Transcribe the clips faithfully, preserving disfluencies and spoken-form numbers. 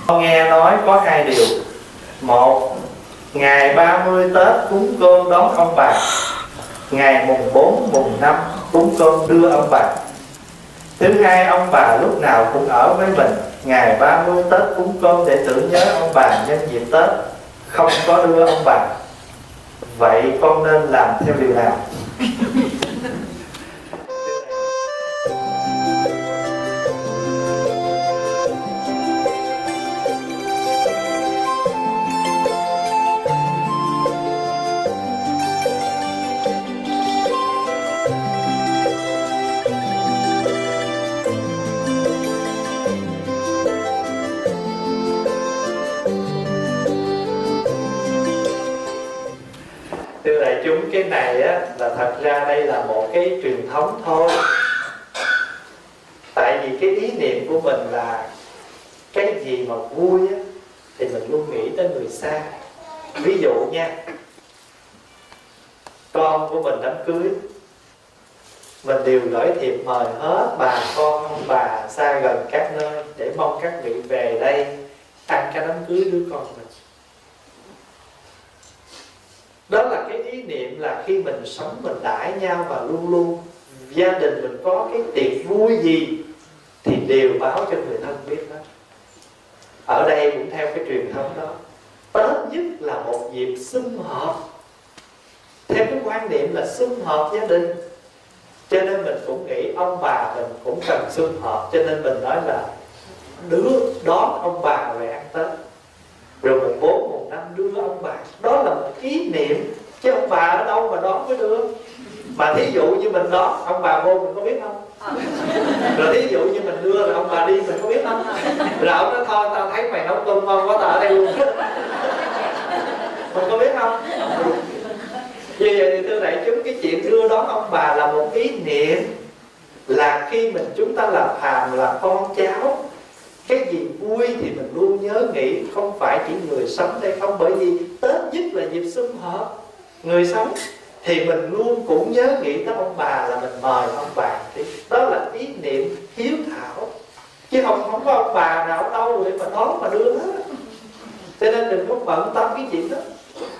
Con nghe nói có hai điều. Một, ngày ba mươi Tết cúng cơm đón ông bà, ngày mùng bốn, mùng năm cúng cơm đưa ông bà. Thứ hai, ông bà lúc nào cũng ở với mình. Ngày ba mươi Tết cúng cơm để tưởng nhớ ông bà nhân dịp Tết, không có đưa ông bà. Vậy con nên làm theo điều nào? Thưa đại chúng, cái này á, là thật ra đây là một cái truyền thống thôi. Tại vì cái ý niệm của mình là cái gì mà vui á, thì mình luôn nghĩ tới người xa. Ví dụ nha, con của mình đám cưới, mình đều gửi thiệp mời hết bà con ông bà xa gần các nơi, để mong các vị về đây ăn cái đám cưới đứa con mình. Đó là cái ý niệm là khi mình sống mình đãi nhau, và luôn luôn gia đình mình có cái tiệc vui gì thì đều báo cho người thân biết đó. Ở đây cũng theo cái truyền thống đó. Tết nhất là một dịp sum họp, theo cái quan niệm là sum họp gia đình. Cho nên mình cũng nghĩ ông bà mình cũng cần sum họp. Cho nên mình nói là đứa đón ông bà về ăn Tết, rồi mùng bốn, mùng năm đưa ông bà. Đó là một kỷ niệm, chứ ông bà ở đâu mà đón mới đưa. Mà thí dụ như mình đón, ông bà vô mình có biết không? Rồi thí dụ như mình đưa rồi ông bà đi, mình có biết không? Rồi ông nói thôi tao thấy mày nấu cơm ngon quá, tao ở đây luôn. Mình có biết không? Như vậy thì thưa đại chúng, cái chuyện đưa đón ông bà là một ý niệm, là khi mình chúng ta là phàm, là con cháu, cái gì vui thì mình luôn nhớ nghĩ, không phải chỉ người sống đây không. Bởi vì Tết nhất là dịp sum họp người sống, thì mình luôn cũng nhớ nghĩ tới ông bà, là mình mời ông bà. Thì đó là ý niệm hiếu thảo, chứ không không có ông bà nào ở đâu để mà đón mà đưa hết. Cho nên đừng có bận tâm cái chuyện đó.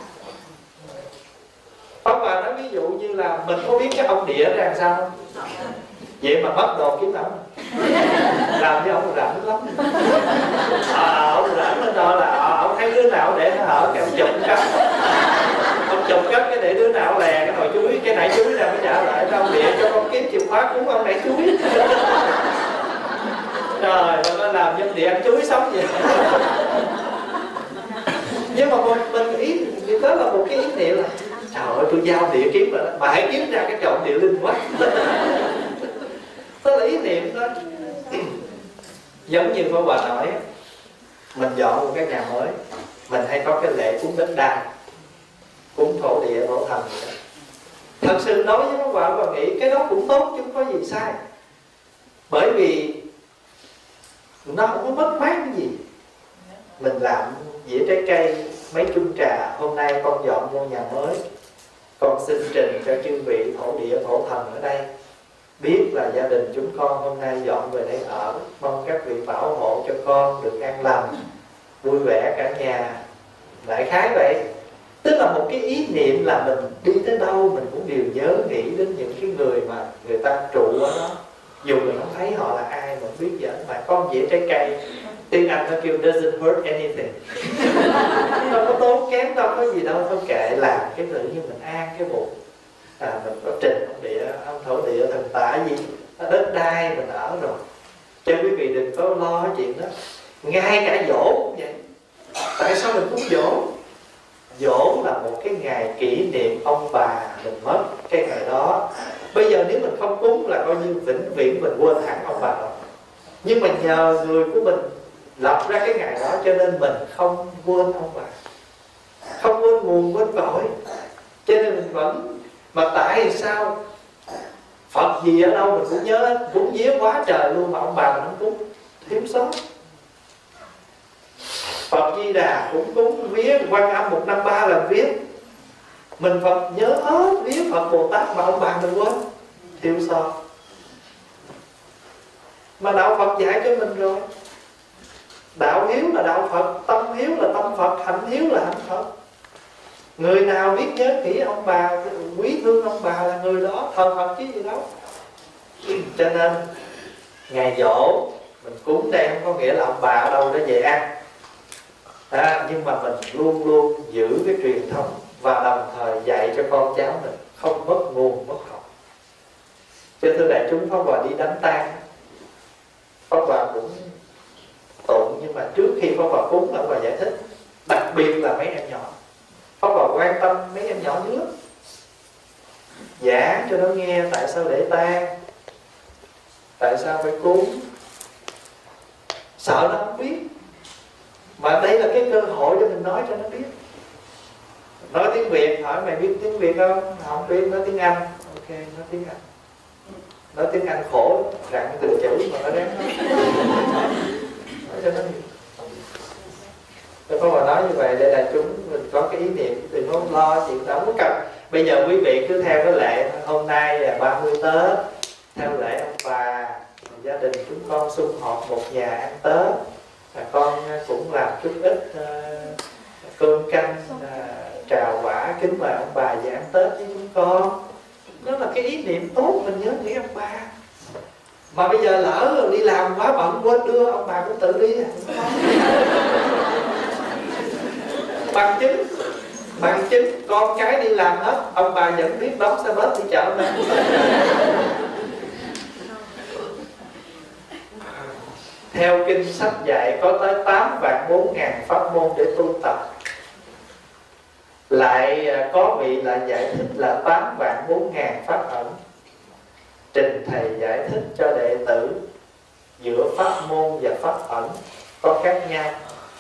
Ông bà nói ví dụ như là mình có biết cái ông địa ra làm sao không? Vậy mà bắt đồ kiếm ông, làm cho ông rảnh lắm. À, ông rảnh lên đó là à, ông thấy đứa nào để nó hở cái ông chụp cắt, ông chụp cắt cái để đứa nào lè cái nồi chuối, cái nãy chuối ra mới trả lại cho ông địa, cho con kiếm chìa khóa cúng ông nãy chuối. Trời, nó làm cho địa ăn chuối sống vậy. Nhưng mà mình, mình ý đó là một cái ý niệm là trời ơi tôi giao địa kiếm rồi đó, mà hãy kiếm ra cái chọn địa linh quá. Đó là ý niệm đó. Giống như cô bà nói, mình dọn một cái nhà mới, mình hay có cái lễ cúng đất đai, cúng thổ địa thổ thần vậy đó. Thật sự nói với các bạn, bà nghĩ cái đó cũng tốt chứ không có gì sai. Bởi vì nó không có mất mát cái gì. Mình làm dĩa trái cây, mấy chung trà, hôm nay con dọn vô nhà mới, con xin trình cho chư vị thổ địa thổ thần ở đây biết là gia đình chúng con hôm nay dọn về đây ở, mong các vị bảo hộ cho con được an lành, vui vẻ cả nhà. Đại khái vậy. Tức là một cái ý niệm là mình đi tới đâu mình cũng đều nhớ nghĩ đến những cái người mà người ta trụ ở đó, dù mình không thấy họ là ai, mình biết vậy. Mà con dĩa trái cây, tiếng Anh nó kêu doesn't hurt anything. Đâu có tốn kém, đâu có gì đâu, thôi kệ, làm cái tự nhiên mình an cái bụng. À, mình có trình ông địa, ông thổ địa thần tả gì, đất đai mình ở rồi. Cho quý vị đừng có lo cái chuyện đó. Ngay cả dỗ cũng vậy. Tại sao mình cúng dỗ? Dỗ là một cái ngày kỷ niệm ông bà mình mất cái ngày đó. Bây giờ nếu mình không cúng là coi như vĩnh viễn mình quên hẳn ông bà rồi. Nhưng mà nhờ người của mình lập ra cái ngày đó, cho nên mình không quên ông bà, không quên nguồn quên cội. Cho nên mình vẫn. Mà tại sao Phật gì ở đâu mình cũng nhớ, cúng vía quá trời luôn, mà ông bà mình không cúng, thiếu sót. Phật Di Đà cũng cúng vía, Quan Âm một năm ba lần vía, mình Phật nhớ hết vía Phật Bồ Tát, mà ông bà mình quên, thiếu sót. Mà đạo Phật dạy cho mình rồi. Đạo hiếu là đạo Phật, tâm hiếu là tâm Phật, hạnh hiếu là hạnh Phật. Người nào biết nhớ kỹ ông bà, quý thương ông bà là người đó thờ Phật chứ gì đâu. Cho nên ngày giỗ mình cúng đây không có nghĩa là ông bà ở đâu đó về ăn à, nhưng mà mình luôn luôn giữ cái truyền thống và đồng thời dạy cho con cháu mình không mất nguồn mất học. Cho thưa đại chúng, Pháp Hòa đi đám tang, Pháp Hòa cũng tụng, nhưng mà trước khi Pháp Hòa cúng là Pháp Hòa giải thích, đặc biệt là mấy em nhỏ. Pháp Hòa quan tâm mấy em nhỏ dữ lắm, giảng cho nó nghe tại sao để tang, tại sao phải cúng, sợ nó không biết. Mà đây là cái cơ hội để mình nói cho nó biết. Nói tiếng Việt, hỏi mày biết tiếng Việt không? Không biết. Nói tiếng Anh, ok, nói tiếng Anh. Nói tiếng Anh khổ, rặn từng chữ mà nó đáng nói. Nói cho nó hiểu. Tôi không mà nói như vậy để là chúng mình có cái ý niệm, đừng có lo chuyện đó, không cần. Bây giờ quý vị cứ theo cái lệ, hôm nay là ba mươi Tết, theo lễ ông bà, gia đình chúng con sum họp một nhà ăn Tết, và con cũng làm chút ít uh, cơm canh, uh, trà quả kính mời ông bà về ăn Tết với chúng con. Đó là cái ý niệm tốt, mình nhớ nghĩ ông bà. Mà bây giờ lỡ đi làm quá bận quên đưa, ông bà cũng tự đi. Bằng chứng, bằng chứng con cái đi làm hết, ông bà vẫn biết đóng xe bus đi chợ này. Theo kinh sách dạy có tới tám vạn bốn ngàn pháp môn để tu tập. Lại có vị lại giải thích là tám vạn bốn ngàn pháp ẩn. Trình thầy giải thích cho đệ tử giữa pháp môn và pháp ẩn có khác nhau.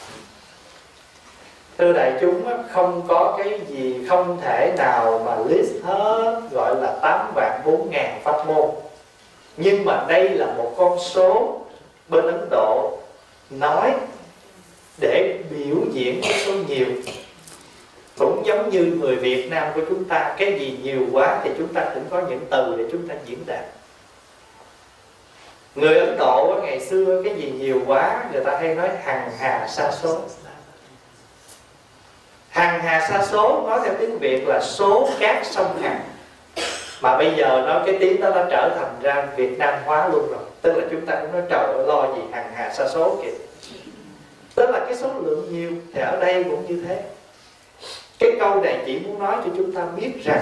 Thưa đại chúng, không có cái gì không thể nào mà list hết, gọi là tám vạn bốn ngàn pháp môn. Nhưng mà đây là một con số bên Ấn Độ nói để biểu diễn cái số nhiều. Cũng giống như người Việt Nam của chúng ta, cái gì nhiều quá thì chúng ta cũng có những từ để chúng ta diễn đạt. Người Ấn Độ ngày xưa cái gì nhiều quá người ta hay nói hằng hà sa số. Hằng hà sa số nói theo tiếng Việt là số cát sông Hằng. Mà bây giờ nó cái tiếng đó đã trở thành ra Việt Nam hóa luôn rồi. Tức là chúng ta cũng nói trời ơi lo gì hằng hà sa số kìa. Tức là cái số lượng nhiều. Thì ở đây cũng như thế. Cái câu này chỉ muốn nói cho chúng ta biết rằng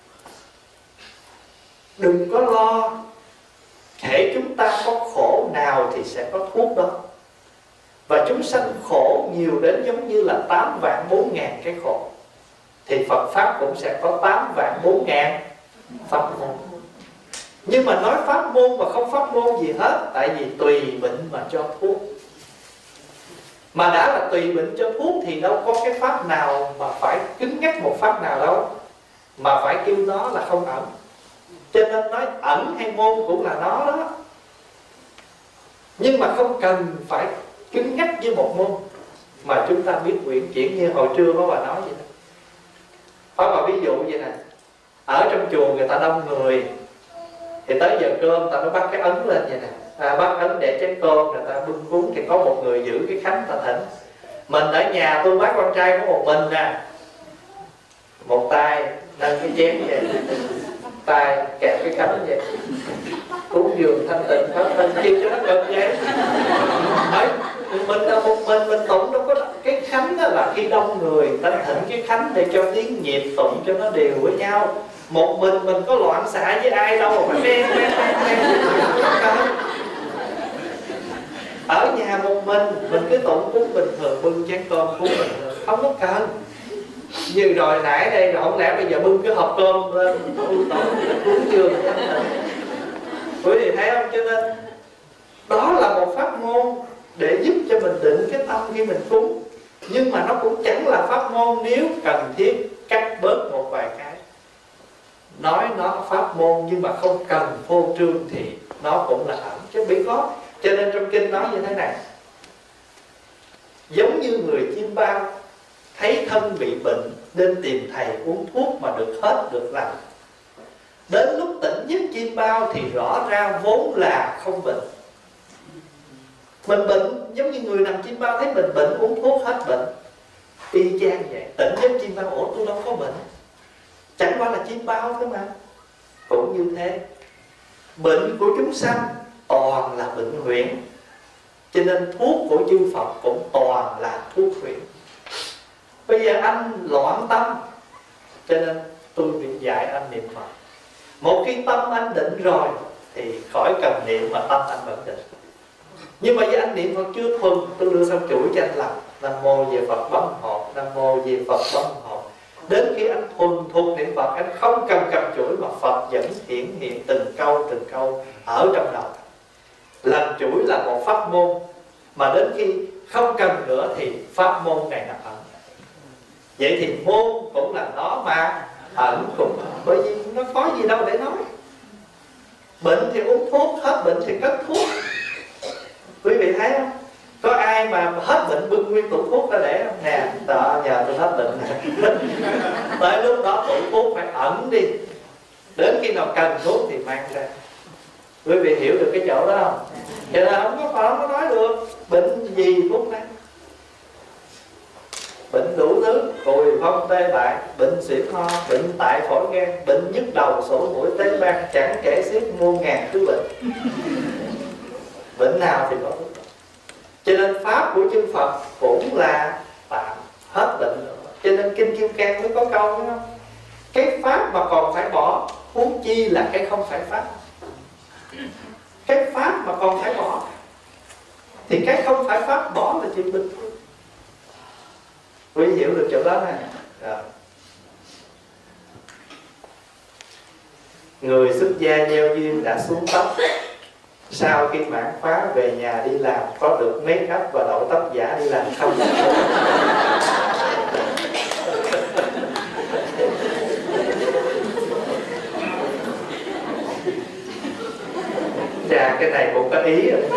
đừng có lo, hễ chúng ta có khổ nào thì sẽ có thuốc đó. Và chúng sanh khổ nhiều đến giống như là tám vạn bốn ngàn cái khổ, thì Phật Pháp cũng sẽ có tám vạn bốn ngàn pháp môn. Nhưng mà nói pháp môn mà không pháp môn gì hết, tại vì tùy bệnh mà cho thuốc. Mà đã là tùy bệnh cho thuốc thì đâu có cái pháp nào mà phải cứng nhắc một pháp nào đâu, mà phải kêu nó là không ẩn. Cho nên nói ẩn hay môn cũng là nó đó. Nhưng mà không cần phải cứng nhắc với một môn, mà chúng ta biết quyển chuyển như hồi trưa có bà nói vậy đó. Có bà ví dụ vậy nè, ở trong chùa người ta đông người, thì tới giờ cơm người ta mới bắt cái ấn lên vậy nè, à, bắt ấn để chén cơm, người ta bưng cúng thì có một người giữ cái khánh ta thỉnh. Mình ở nhà tôi bác con trai có một mình nè, một tay nâng cái chén vậy, tay kẹp cái khánh vậy, cúng dường thanh tịnh hết thân chi cho nó cực vậy. Đấy, mình là một mình mình tụng đâu có cái khánh đó là khi đông người ta thỉnh cái khánh để cho tiếng nhịp tụng cho nó đều với nhau. Một mình mình có loạn xạ với ai đâu mà phải đen đen đen đen. Ở nhà một mình mình cứ tụng cúng bình thường, bưng chén cơm cúng bình thường, không có cần. Như rồi nãy đây rồi không lẽ bây giờ bưng cái hộp cơm lên tụng cúng dường. Quý vị thấy không? Cho nên đó là một pháp môn để giúp cho mình định cái tâm khi mình cúng. Nhưng mà nó cũng chẳng là pháp môn nếu cần thiết cắt bớt một vài cái. Nói nó pháp môn nhưng mà không cần phô trương thì nó cũng là ẩn chứ bị có. Cho nên trong kinh nói như thế này, giống như người chim bao thấy thân bị bệnh nên tìm thầy uống thuốc mà được hết được lành. Đến lúc tỉnh giấc chim bao thì rõ ra vốn là không bệnh. Mình bệnh giống như người nằm chim bao thấy mình bệnh uống thuốc hết bệnh. Y chang vậy, tỉnh giống chim bao, ủa tôi đâu có bệnh, chẳng qua là chim bao thôi mà. Cũng như thế, bệnh của chúng sanh toàn là bệnh huyễn, cho nên thuốc của chư Phật cũng toàn là thuốc huyễn. Bây giờ anh loạn tâm, cho nên tôi bị dạy anh niệm Phật. Một khi tâm anh định rồi thì khỏi cần niệm mà tâm anh vẫn định. Nhưng mà giờ anh niệm Phật chưa thuần, tôi đưa xong chuỗi cho anh làm Nam mô về Phật bấm hồn, Nam mô về Phật bấm hồn. Đến khi anh thuần thuần niệm Phật, anh không cần cầm chuỗi mà Phật vẫn hiển hiện từng câu từng câu ở trong đầu. Làm chuỗi là một pháp môn, mà đến khi không cần nữa thì pháp môn này là ẩn. Vậy thì môn cũng là nó mà ẩn cũng, bởi vì nó có gì đâu để nói. Bệnh thì uống thuốc, hết bệnh thì cất thuốc. Quý vị thấy không? Có ai mà hết bệnh bưng nguyên tủ thuốc ra để không? Nè, đó, nhờ tôi hết bệnh nè. Tới lúc đó tủ thuốc phải ẩn đi, đến khi nào cần thuốc thì mang ra. Quý vị hiểu được cái chỗ đó không? Cho nên không có phải, không có nói được bệnh gì thuốc này. Bệnh đủ thứ, cùi phong tê bại, bệnh xỉu ho, bệnh tại phổi gan, bệnh nhức đầu, sổ mũi tê ban, chẳng kể xiết muôn ngàn thứ bệnh. Bệnh nào thì có thuốc. Cho nên pháp của chư Phật cũng là tạm hết bệnh rồi. Cho nên Kinh Kim Cang mới có câu đó không? Cái pháp mà còn phải bỏ, huống chi là cái không phải pháp. Cái pháp mà còn phải bỏ thì cái không phải pháp bỏ là chuyện bình thường. Quý hiểu được chỗ đó nè. Rồi. Người xuất gia gieo duyên đã xuống tóc, sau khi mãn khóa về nhà đi làm có được make up và đậu tóc giả đi làm không? Chà, cái này cũng có ý rồi.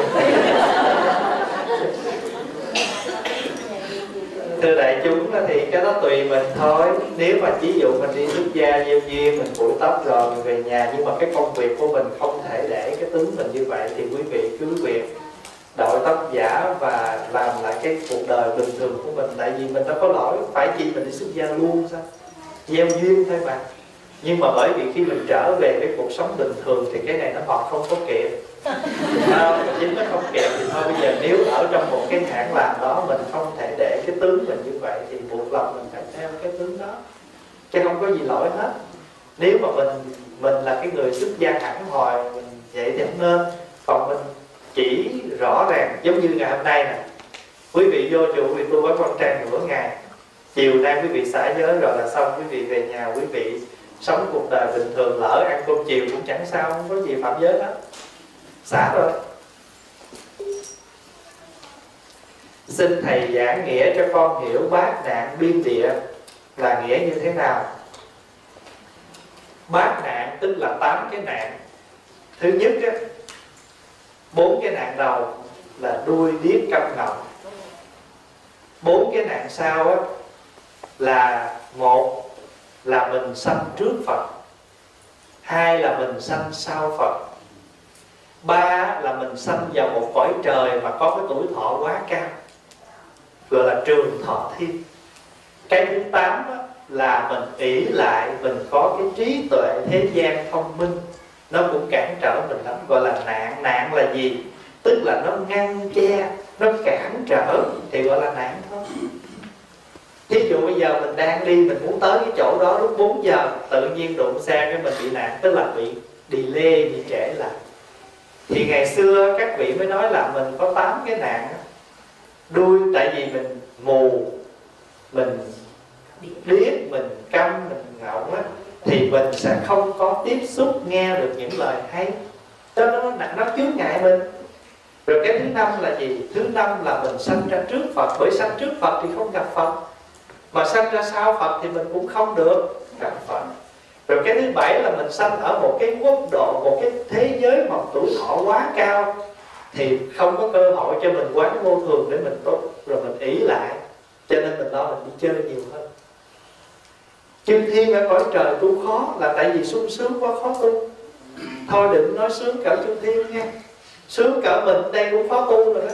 Thưa đại chúng thì cái đó tùy mình thôi. Nếu mà ví dụ mình đi xuất gia gieo duyên, mình bụi tóc rồi mình về nhà, nhưng mà cái công việc của mình không thể để cái tướng mình như vậy, thì quý vị cứ việc đội tóc giả và làm lại cái cuộc đời bình thường của mình. Tại vì mình đâu có lỗi, phải chi mình đi xuất gia luôn sao? Gieo duyên thôi mà. Nhưng mà bởi vì khi mình trở về cái cuộc sống bình thường thì cái này nó còn không có kịp. À, chính nó không kịp thì thôi, bây giờ nếu ở trong một cái hãng làm đó mình không thể để cái tướng mình như vậy thì buộc lòng mình phải theo cái tướng đó, chứ không có gì lỗi hết. Nếu mà mình mình là cái người xuất gia hẳn hòi mình vậy thì không nên. Còn mình chỉ rõ ràng giống như ngày hôm nay nè, quý vị vô chùa thì tôi với con trang nửa ngày, chiều nay quý vị xả giới rồi là xong, quý vị về nhà quý vị sống cuộc đời bình thường, lỡ ăn cơm chiều cũng chẳng sao, không có gì phạm giới hết, xả rồi. Xin thầy giảng nghĩa cho con hiểu bát nạn biên địa là nghĩa như thế nào. Bát nạn tức là tám cái nạn. Thứ nhất á, bốn cái nạn đầu là đuôi điếc câm ngọng. Bốn cái nạn sau á là một là mình sanh trước Phật, hai là mình sanh sau Phật, ba là mình sanh vào một cõi trời mà có cái tuổi thọ quá cao, gọi là trường thọ thiên. Cái thứ tám đó là mình ỷ lại mình có cái trí tuệ thế gian thông minh, nó cũng cản trở mình lắm, gọi là nạn. Nạn là gì? Tức là nó ngăn che, nó cản trở thì gọi là nạn thôi. Thí dụ bây giờ mình đang đi, mình muốn tới cái chỗ đó lúc bốn giờ, tự nhiên đụng xe cái mình bị nạn, tức là bị delay, bị trễ lại. Thì ngày xưa các vị mới nói là mình có tám cái nạn. Đuôi tại vì mình mù, mình điếc, mình câm, mình ngọng á, thì mình sẽ không có tiếp xúc nghe được những lời hay, cho nó nó chướng ngại mình. Rồi cái thứ năm là gì? Thứ năm là mình sanh ra trước Phật, bởi sanh trước Phật thì không gặp Phật, mà sanh ra sau Phật thì mình cũng không được gặp Phật. Rồi cái thứ bảy là mình sanh ở một cái quốc độ, một cái thế giới mà tuổi thọ quá cao, thì không có cơ hội cho mình quán vô thường để mình tốt, rồi mình ỷ lại, cho nên mình lo mình đi chơi nhiều hơn. Chư thiên ở cõi trời tu khó là tại vì sung sướng quá khó tu. Thôi đừng nói sướng cỡ chư thiên nha, Sướng cỡ mình đây cũng khó tu rồi đó.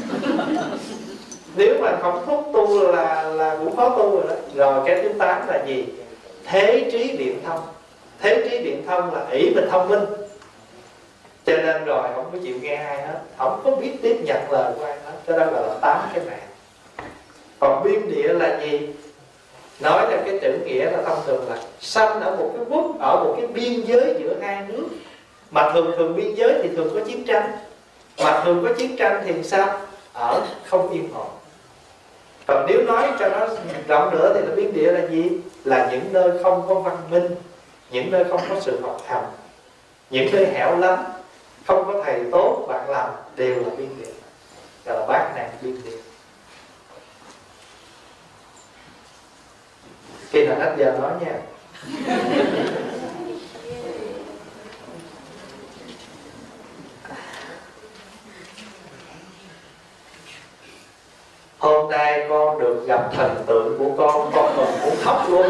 Nếu mà không thúc tu là là cũng khó tu rồi đó. Rồi cái thứ tám là gì? Thế trí biện thông. Thế trí biện thông là ỷ mình thông minh, cho nên rồi không có chịu nghe ai hết, không có biết tiếp nhận lời của ai hết. Cái đó gọi là tám cái mạng. Còn biên địa là gì? Nói là cái chữ nghĩa là thông thường là sanh ở một cái quốc, ở một cái biên giới giữa hai nước. Mà thường thường biên giới thì thường có chiến tranh. Mà thường có chiến tranh thì sao? Ở không yên ổn. Còn nếu nói cho nó rộng nữa thì là biên địa là gì? Là những nơi không có văn minh, những nơi không có sự học hành, những nơi hẻo lánh, không có thầy tốt bạn làm, đều là biên địa. Gọi là bát nạn biên địa. Khi nào hết giờ nói nha. Hôm nay con được gặp thần tượng của con, con còn muốn khóc luôn.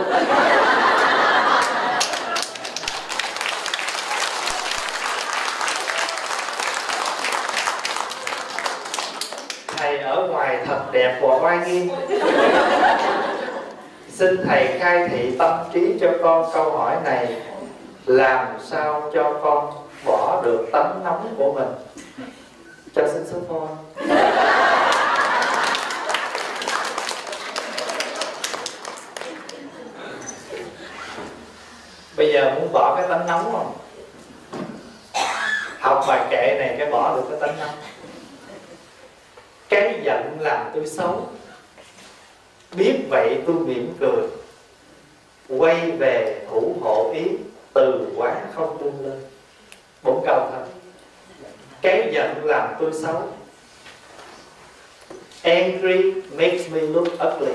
Thầy ở ngoài thật đẹp và oai nghiêm. Xin thầy khai thị tâm trí cho con câu hỏi này: làm sao cho con bỏ được tánh nóng của mình? Cho xin số phone. Bây giờ muốn bỏ cái tánh nóng không? Học bài kệ này cái bỏ được cái tánh nóng. Cái giận làm tôi xấu, biết vậy tôi mỉm cười, quay về thủ hộ ý, từ quán không buông lên. Bốn câu thôi. Cái giận làm tôi xấu. Angry makes me look ugly.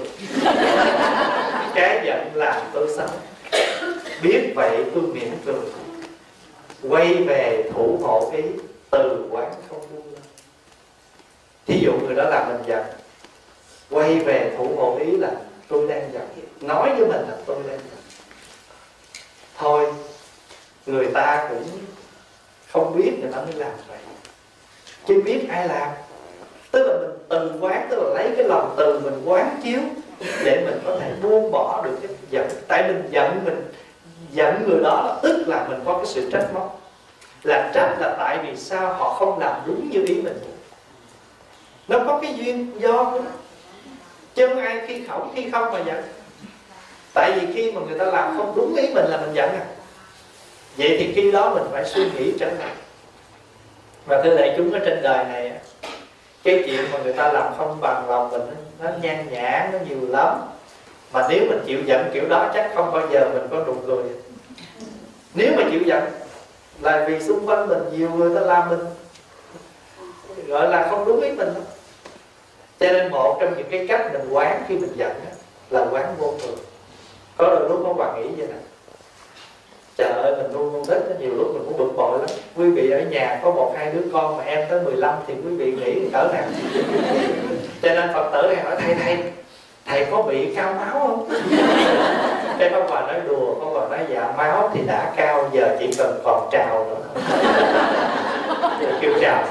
Cái giận làm tôi xấu, biết vậy tôi mỉm cười, quay về thủ hộ ý, từ quán không buông lên. Thí dụ người đó làm mình giận, quay về thủ hộ ý là tôi đang giận, nói với mình là tôi đang giận. Thôi, người ta cũng không biết người ta mới làm vậy, chứ biết ai làm. Tức là mình từ quán, tức là lấy cái lòng từ mình quán chiếu để mình có thể buông bỏ được cái giận. Tại mình giận, mình giận người đó là tức là mình có cái sự trách móc. Là trách là tại vì sao họ không làm đúng như ý mình. Nó có cái duyên do của nó. Chứ không ai khi khổng khi không mà giận. Tại vì khi mà người ta làm không đúng ý mình là mình giận à. Vậy thì khi đó mình phải suy nghĩ trở lại. Và thưa đại chúng, ở trên đời này, cái chuyện mà người ta làm không bằng lòng mình nó nhan nhản, nó nhiều lắm. Mà nếu mình chịu giận kiểu đó chắc không bao giờ mình có nụ cười. Nếu mà chịu giận là vì xung quanh mình nhiều người ta làm mình gọi là không đúng ý mình đó. Cho nên một trong những cái cách mình quán khi mình giận là quán vô thường. Có đôi lúc có Hoàng nghĩ vậy nè: trời ơi, mình luôn con nít, nhiều lúc mình cũng bực bội lắm. Quý vị ở nhà có một hai đứa con mà em tới mười lăm thì quý vị nghĩ cỡ nào? Cho nên Phật tử hay hỏi thầy thầy thầy có bị cao máu không? Cái ông bà nói đùa, ông bà nói dạ máu thì đã cao, giờ chỉ cần còn trào nữa. Kêu trào.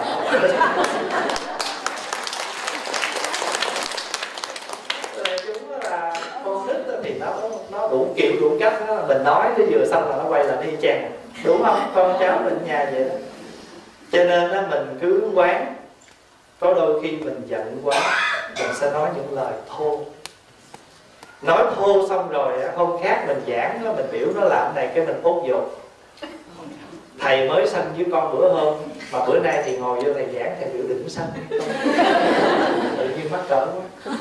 Nó, nó đủ kiểu đủ cách đó, là mình nói nó vừa xong là nó quay lại đi chàng, đúng không? Con cháu mình nhà vậy đó. Cho nên đó, mình cứ quán. Có đôi khi mình giận quá, mình sẽ nói những lời thô. Nói thô xong rồi hôm khác mình giảng nó, mình biểu nó làm này cái mình ốt dột. Thầy mới sanh với con bữa hôm, mà bữa nay thì ngồi vô thầy giảng, thầy biểu đừng sanh. Tự nhiên mắc cỡ quá.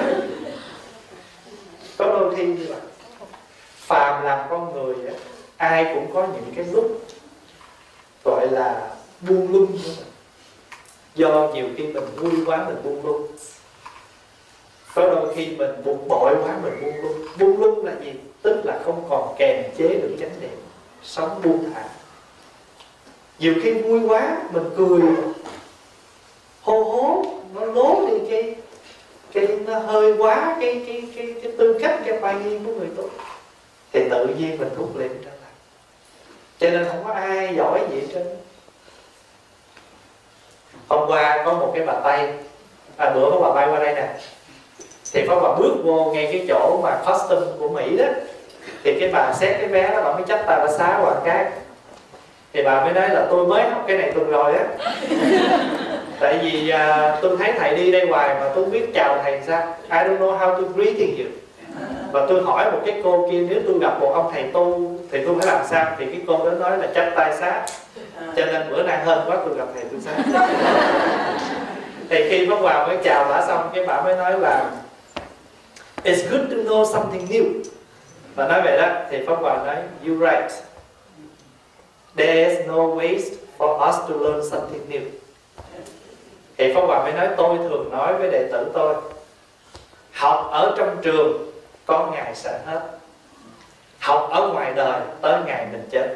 Có đôi khi như vậy. Phàm làm con người á, ai cũng có những cái lúc gọi là buông lung của mình. Do nhiều khi mình vui quá mình buông lung. Có đôi khi mình bực bội quá mình buông lung. Buông lung là gì? Tức là không còn kềm chế được chánh niệm, sống buông thả. Nhiều khi vui quá mình cười hô hố, nó lố đi cái cái nó hơi quá cái cái cái cái tư cách, cái vai nghi của người tốt, thì tự nhiên mình rút lên trở lại. Cho nên không có ai giỏi gì hết trơn. Hôm qua có một cái bà Tây, à, bữa có bà bay qua đây nè, thì có bà bước vô ngay cái chỗ mà custom của Mỹ đó, thì cái bà xét cái vé đó, bà mới chắp tay bà xá qua cái, thì bà mới nói là tôi mới học cái này tuần rồi á. Tại vì à, tôi thấy thầy đi đây hoài mà tôi không biết chào thầy sao. I don't know how to greeting you. Và tôi hỏi một cái cô kia, nếu tôi gặp một ông thầy tu thì tôi phải làm sao? Thì cái cô đó nói là chắp tay xá. Cho nên bữa nay hên quá tôi gặp thầy tôi xá. Thì khi Pháp Hòa mới chào bà xong, cái bà mới nói là it's good to know something new. Và nói vậy đó, thì Pháp Hòa nói you're right. There's no waste for us to learn something new. Thì Pháp Hòa mới nói tôi thường nói với đệ tử tôi, học ở trong trường có ngày sẽ hết, học ở ngoài đời tới ngày mình chết.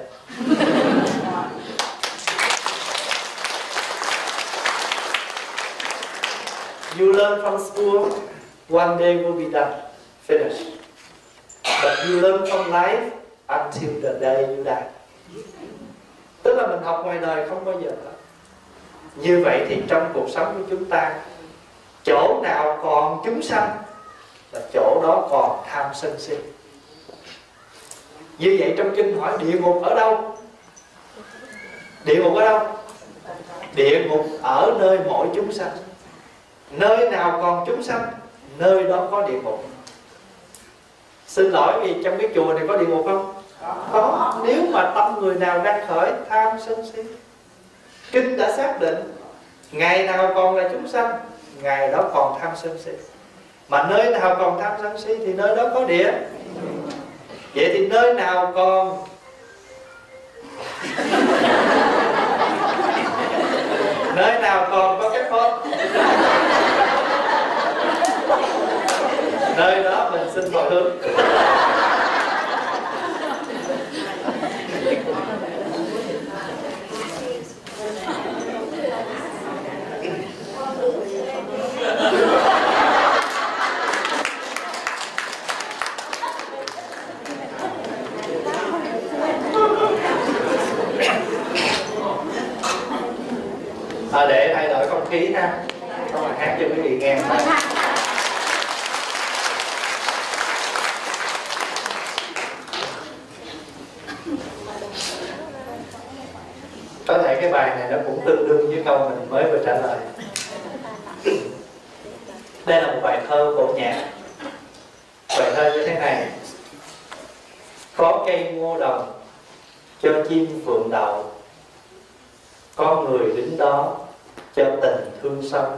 You learn from school, one day will be done, finished. But you learn from life until the day you die. Tức là mình học ngoài đời không bao giờ hết. Như vậy thì trong cuộc sống của chúng ta, chỗ nào còn chúng sanh là chỗ đó còn tham sân si. Như vậy trong kinh hỏi địa ngục ở đâu? Địa ngục ở đâu? Địa ngục ở nơi mỗi chúng sanh. Nơi nào còn chúng sanh, nơi đó có địa ngục. Xin lỗi vì trong cái chùa này có địa ngục không? Có. Nếu mà tâm người nào đang khởi tham sân si, kinh đã xác định ngày nào còn là chúng sanh, ngày đó còn tham sân si. Mà nơi nào còn tham sân si thì nơi đó có địa. Vậy thì nơi nào còn nơi nào còn có cái con, nơi đó mình xin hồi hướng. À, để thay đổi không khí ha, không là hát cho quý vị nghe. Có thể cái bài này nó cũng tương đương với câu mình mới vừa trả lời. Đây là một bài thơ cổ nhạc. Bài thơ như thế này: có cây ngô đồng cho chim phượng đậu, có người đứng đó cho tình thương sâu.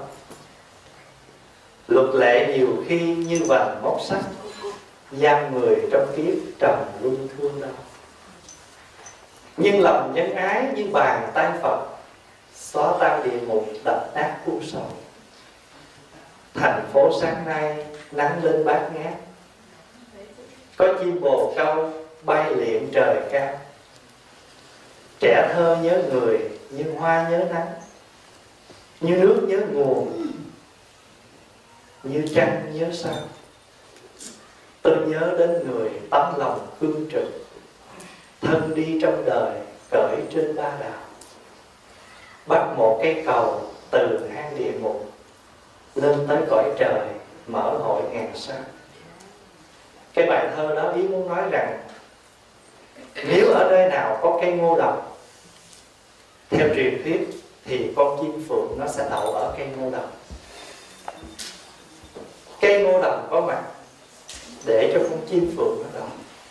Luật lệ nhiều khi như vành móc sắt, giam người trong kiếp trầm luân thương đau. Nhưng lòng nhân ái như bàn tay Phật, xóa tan địa ngục đập nát u sầu. Thành phố sáng nay nắng lên bát ngát, có chim bồ câu bay liệm trời cao. Trẻ thơ nhớ người như hoa nhớ nắng, như nước nhớ nguồn, như trăng nhớ sao. Tôi nhớ đến người tấm lòng cương trực, thân đi trong đời cởi trên ba đào. Bắt một cây cầu từ hang địa ngục, lên tới cõi trời mở hội ngàn sao. Cái bài thơ đó ý muốn nói rằng nếu ở nơi nào có cây ngô đồng, theo truyền thuyết thì con chim phượng nó sẽ đậu ở cây ngô đồng. Cây ngô đồng có mặt để cho con chim phượng nó đậu.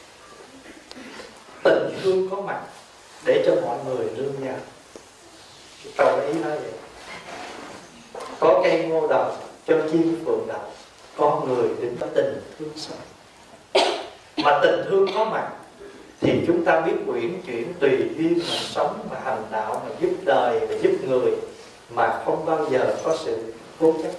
Tình thương có mặt để cho mọi người nương nhau. Câu ý nói vậy. Có cây ngô đồng cho chim phượng đậu, con người đến có tình thương sâu. Mà tình thương có mặt thì chúng ta biết uyển chuyển tùy duyên mà sống, mà hành đạo, mà giúp đời, mà giúp người, mà không bao giờ có sự cố chấp.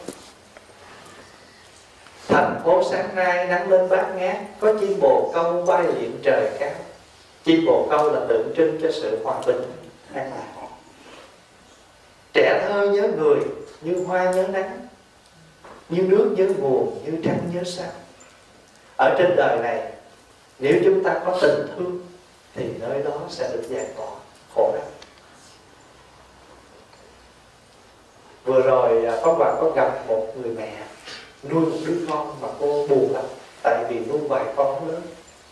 Thành phố sáng nay nắng lên bát ngát, có chim bồ câu bay liệm trời cao. Chim bồ câu là tượng trưng cho sự hòa bình, an lạc. Trẻ thơ nhớ người như hoa nhớ nắng, như nước nhớ nguồn, như trăng nhớ sao. Ở trên đời này, nếu chúng ta có tình thương thì nơi đó sẽ được giải tỏa khổ đau. Vừa rồi Pháp Hòa có gặp một người mẹ nuôi một đứa con mà cô buồn lắm, tại vì nuôi vài con lớn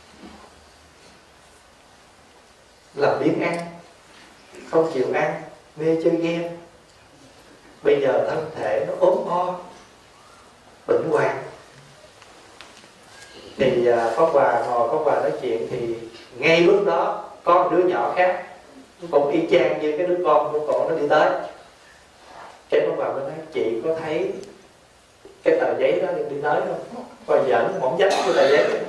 là biếng ăn, không chịu ăn, mê chơi game. Bây giờ thân thể nó ốm o, bệnh hoạn. Thì Pháp Hòa ngồi Pháp Hòa nói chuyện, thì ngay lúc đó có một đứa nhỏ khác cũng y chang như cái đứa con của cổ nó đi tới. Cái Pháp Hòa mới nói: chị có thấy cái tờ giấy đó đi tới không? Và dẫn mỏng dách cái tờ giấy.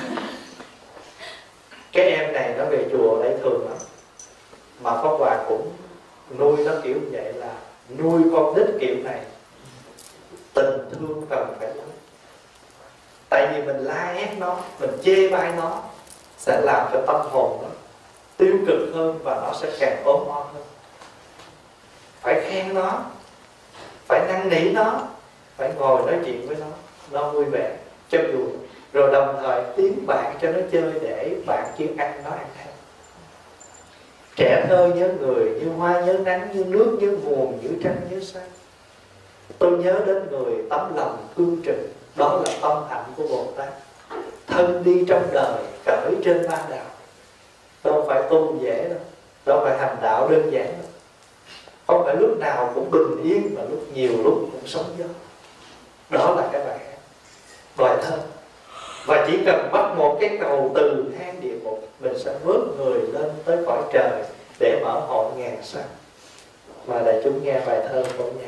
Cái em này nó về chùa đây thường lắm, mà Pháp Hòa cũng nuôi nó kiểu như vậy, là nuôi con nít kiểu này tình thương cần phải lắm. Tại vì mình la hét nó, mình chê bai nó sẽ làm cho tâm hồn nó tiêu cực hơn, và nó sẽ càng ốm o hơn. Phải khen nó, phải năn nỉ nó, phải ngồi nói chuyện với nó, nó vui vẻ, cho dù. Rồi đồng thời tiếng bạn cho nó chơi để bạn kêu ăn nó ăn theo. Trẻ thơ nhớ người, như hoa nhớ nắng, như nước nhớ nguồn, như trăng nhớ sao. Tôi nhớ đến người tấm lòng cương trực, đó là tâm hạnh của Bồ Tát. Thân đi trong đời, cởi trên ba đạo. Đâu phải tu dễ đâu, đâu phải hành đạo đơn giản đâu. Không phải lúc nào cũng bình yên, mà lúc nhiều lúc cũng sóng gió. Đó là cái bài hát, bài thơ. Và chỉ cần bắt một cái cầu từ hang địa ngục, mình sẽ vớt người lên tới cõi trời để mở hội ngàn sao. Mà đại chúng nghe bài thơ của nhạc.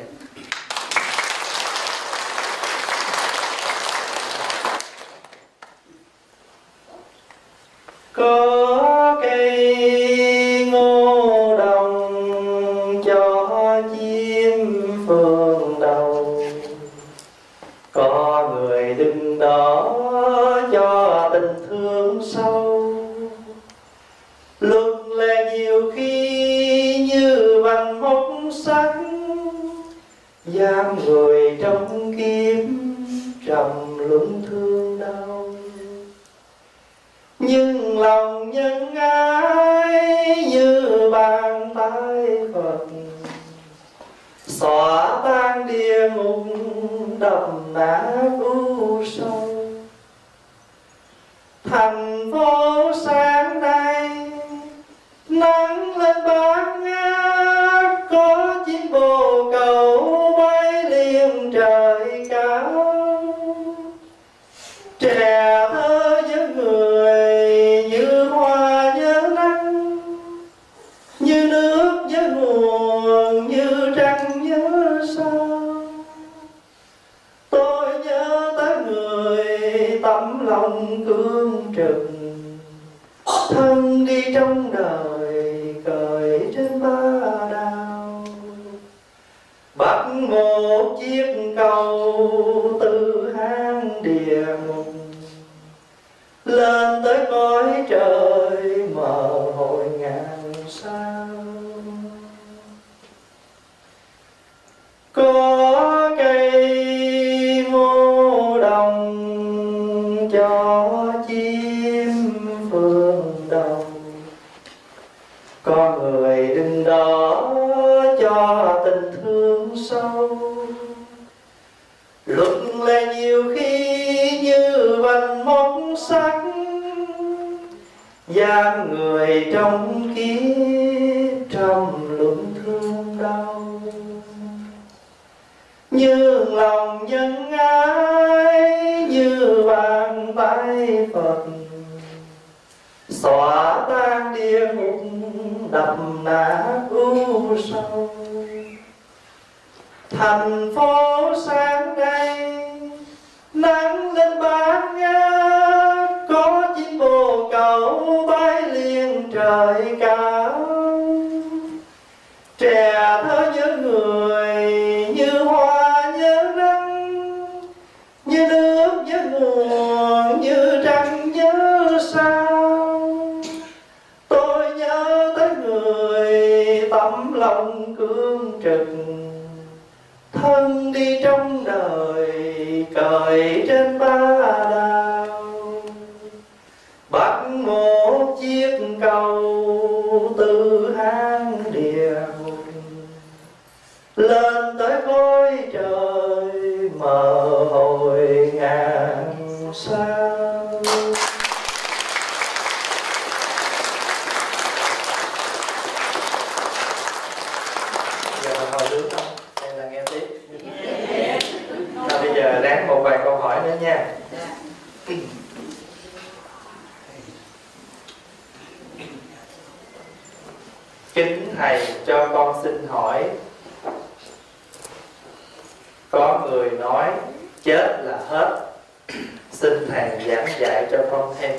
Có cây ngô đồng cho chim phương đầu, có người đứng đó cho tình thương sâu. Luân lệ nhiều khi như vành mốc sắt, giam người trong kiếp trầm luân thương đau. Nhưng lòng nhân ái như bàn tay Phật, xóa tan địa ngục đậm nát u sâu. Thành phố sáng nay nắng lên bát ngát, có chim bồ câu bay liềm trời cao. Trẻ thơ nhớ người, như hoa nhớ nắng, như nước nhớ nguồn, như trăng nhớ sao. Tôi nhớ tới người tấm lòng cương trực, thân đi trong đời cởi trên ba đào. Bắt một chiếc cầu từ hang địa ngục, lên tới cõi trời mở hội ngàn sao. Có cây ngô đồng cho chim phương đầu, có người đứng đó cho tình thương sâu. Luận lệ nhiều khi như vành mốc sắt, giam người trong kiếp trầm luân thương đau. Như lòng nhân ái như bàn tay Phật, xóa tan địa ngục đậm nát u sâu. Thành phố sáng nay nắng lên bát ngát, có chim bồ câu bay liềm trời cao. Trẻ thơ nhớ người, như hoa nhớ nắng, như nước nhớ nguồn, như trăng nhớ sao. Tôi nhớ tới người tấm lòng cương trực, thân đi trong đời cởi trên ba đào. Bắt một chiếc cầu từ hang địa ngục, lên tới sao. Giờ mình hồi hướng không? Hay là nghe tiếp? Thôi bây giờ ráng một vài câu hỏi nữa nha. Kính thầy cho con xin hỏi, có người nói chết là hết, xin thầy giảng dạy cho con thêm.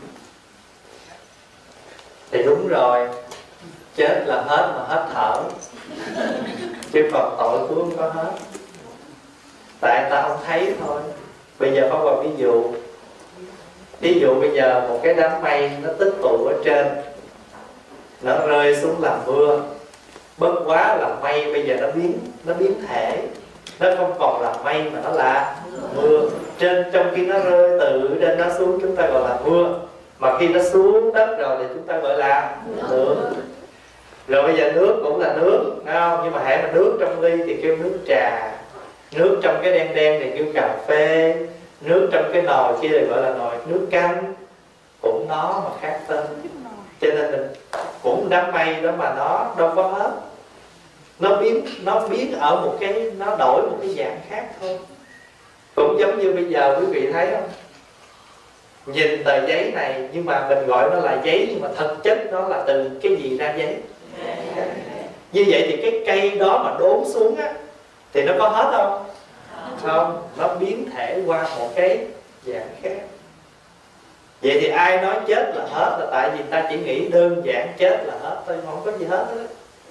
Thì đúng rồi, chết là hết mà hết thở, chứ còn tội cũng không có hết. Tại ta không thấy thôi. Bây giờ có một ví dụ. Ví dụ bây giờ một cái đám mây nó tích tụ ở trên, nó rơi xuống làm mưa. Bất quá là mây bây giờ nó biến Nó biến thể, nó không còn là mây mà nó là mưa. Trên trong khi nó rơi từ trên nó xuống chúng ta gọi là mưa, mà khi nó xuống đất rồi thì chúng ta gọi là nước. Rồi bây giờ nước cũng là nước, phải không? Nhưng mà hãy mà nước trong ly thì kêu nước trà, nước trong cái đen đen thì kêu cà phê, nước trong cái nồi kia thì gọi là nồi nước canh. Cũng nó mà khác tên. Cho nên mình cũng đám mây đó mà nó đâu có hết. Nó biến Nó biến ở một cái, nó đổi một cái dạng khác thôi. Cũng giống như bây giờ quý vị thấy không, nhìn tờ giấy này nhưng mà mình gọi nó là giấy, nhưng mà thực chất nó là từ cái gì ra giấy. Như vậy thì cái cây đó mà đốn xuống á thì nó có hết không? Không, nó biến thể qua một cái dạng khác. Vậy thì ai nói chết là hết là tại vì ta chỉ nghĩ đơn giản chết là hết thôi, không có gì hết đó.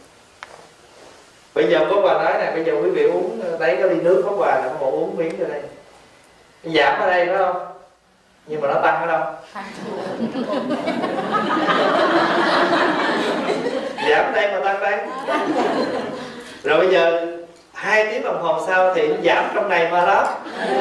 Bây giờ có bà nói này, bây giờ quý vị uống, lấy cái ly nước có quà là có một uống miếng vô đây. Giảm ở đây phải không? Nhưng mà nó tăng ở đâu? Giảm ở đây mà tăng đây. Rồi bây giờ hai tiếng đồng hồ sau thì giảm trong này mà đó.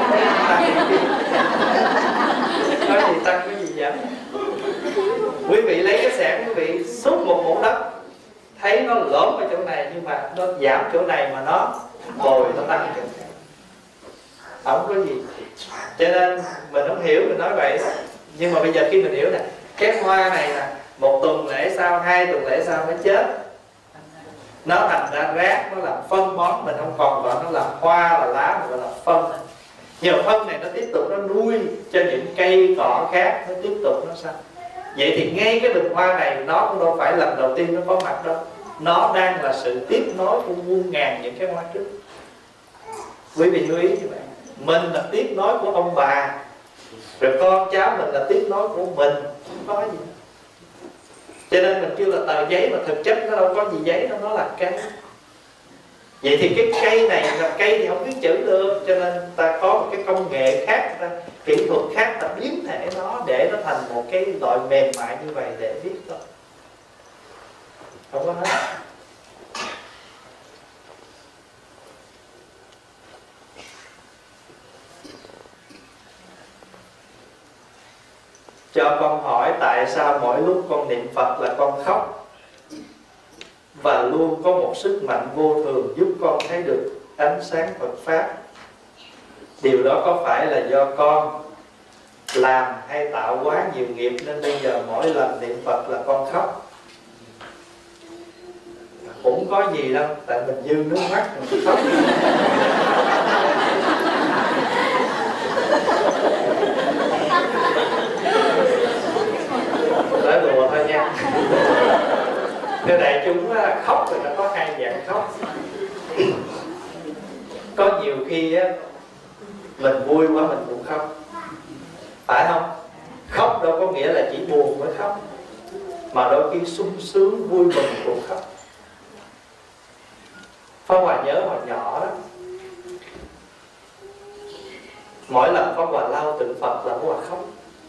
Có gì tăng, có gì giảm. Quý vị lấy cái xẻng quý vị xúc một muỗng đất, thấy nó lõm ở chỗ này nhưng mà nó giảm chỗ này mà nó bồi, nó tăng chỗ này. Không có gì. Cho nên mình không hiểu mình nói vậy đó. Nhưng mà bây giờ khi mình hiểu nè, cái hoa này nè, một tuần lễ sau, hai tuần lễ sau nó chết, nó thành ra rác, nó làm phân bón, mình không còn gọi nó là hoa là lá, mà gọi là phân. Nhưng mà phân này nó tiếp tục nó nuôi cho những cây cỏ khác, nó tiếp tục nó xanh. Vậy thì ngay cái bình hoa này nó cũng đâu phải lần đầu tiên nó có mặt đâu. Nó đang là sự tiếp nối của muôn ngàn những cái hoa trước. Quý vị lưu ý như vậy. Mình là tiếp nối của ông bà, rồi con cháu mình là tiếp nối của mình, không có gì. Cho nên mình kêu là tờ giấy mà thực chất nó đâu có gì giấy đâu, nó là cây. Vậy thì cái cây này là cây thì không biết chữ được, cho nên ta có một cái công nghệ khác, ta, kỹ thuật khác, ta biến thể nó để nó thành một cái loại mềm mại như vậy để viết thôi. Không có hết. Cho con hỏi tại sao mỗi lúc con niệm Phật là con khóc, và luôn có một sức mạnh vô thường giúp con thấy được ánh sáng Phật Pháp. Điều đó có phải là do con làm hay tạo quá nhiều nghiệp nên bây giờ mỗi lần niệm Phật là con khóc? Cũng có gì đâu, tại mình dư nước mắt mình khóc. Nói đùa thôi nha. Cái đại chúng khóc thì nó có hai dạng khóc. Có nhiều khi á, mình vui quá mình cũng khóc, phải không? Khóc đâu có nghĩa là chỉ buồn mới khóc, mà đôi khi sung sướng vui mừng cũng khóc. Pháp Hòa nhớ hồi nhỏ đó, mỗi lần Pháp Hòa lau tượng Phật là Pháp Hòa khóc.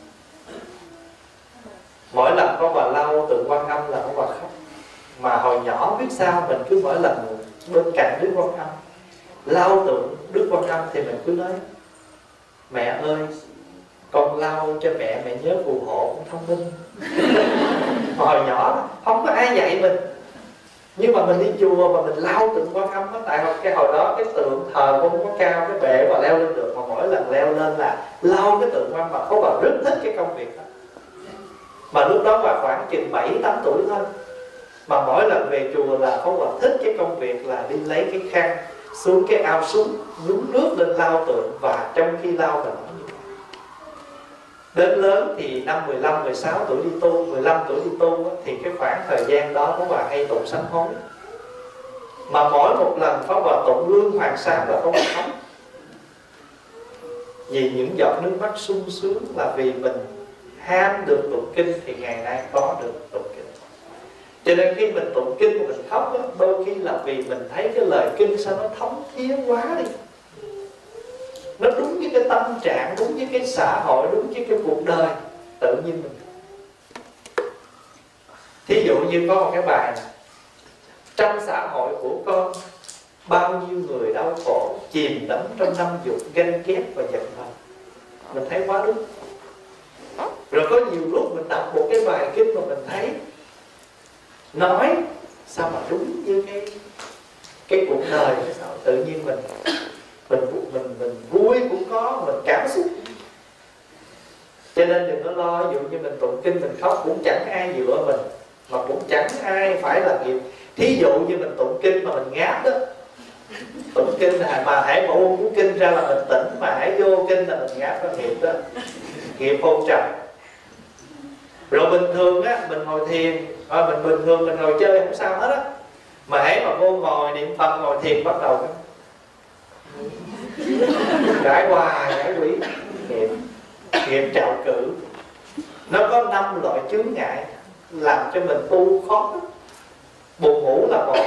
Mỗi lần Pháp Hòa lau tượng Quan Âm là Pháp Hòa khóc. Mà hồi nhỏ biết sao mình cứ mỗi lần bên cạnh Đức Quan Âm, lau tượng Đức Quan Âm thì mình cứ nói: mẹ ơi, con lau cho mẹ, mẹ nhớ phù hộ con thông minh. Hồi nhỏ không có ai dạy mình, Nhưng mà mình đi chùa mà mình lau tượng Quan Âm á, tại cái hồi đó cái tượng thờ cũng không có cao, cái bệ mà leo lên được, mà mỗi lần leo lên là lau cái tượng Quan Âm. Mà Pháp Hòa rất thích cái công việc đó. Mà lúc đó là khoảng chừng bảy tám tuổi thôi, mà mỗi lần về chùa là Pháp Hòa thích cái công việc là đi lấy cái khăn xuống cái ao súng, nhúng nước lên lau tượng. Và trong khi lau mình nói như vậy. Đến lớn thì năm mười lăm, mười sáu tuổi đi tu, mười lăm tuổi đi tu á, thì cái khoảng thời gian đó Pháp Hòa hay tụng sám hối. Mà mỗi một lần Pháp Hòa tụng Lương Hoàng Sa là Pháp Hòa khóc. Vì những giọt nước mắt sung sướng là vì mình ham được tụng kinh thì ngày nay có được tụng kinh. Cho nên khi mình tụng kinh mà mình khóc đó, đôi khi là vì mình thấy cái lời kinh sao nó thấm thía quá đi, nó đúng với cái tâm trạng, đúng với cái xã hội, đúng với cái cuộc đời. Tự nhiên mình, thí dụ như có một cái bài này: trong xã hội của con bao nhiêu người đau khổ, chìm đắm trong năm dục ganh ghét và giận hờn. Mình thấy quá đúng. Rồi có nhiều lúc mình đọc một cái bài kinh mà mình thấy nói sao mà đúng với cái cái cuộc đời cái sao tự nhiên mình mình mình mình vui cũng có, mình cảm xúc. Cho nên đừng có lo, ví dụ như mình tụng kinh mình khóc cũng chẳng ai dựa mình, mà cũng chẳng ai phải là nghiệp. Thí dụ như mình tụng kinh mà mình ngáp đó, tụng kinh là mà hãy mà ôm cuốn kinh ra là mình tỉnh, mà hãy vô kinh là mình ngáp, là nghiệp đó, nghiệp hôn trầm. Rồi bình thường á, mình ngồi thiền, à, mình bình thường mình ngồi chơi không sao hết á, mà hãy mà vô ngồi niệm Phật, ngồi thiền bắt đầu gãi hoài gãi quỷ, nghiệp nghiệp trạo cử. Nó có năm loại chướng ngại làm cho mình tu khó. Buồn ngủ là một,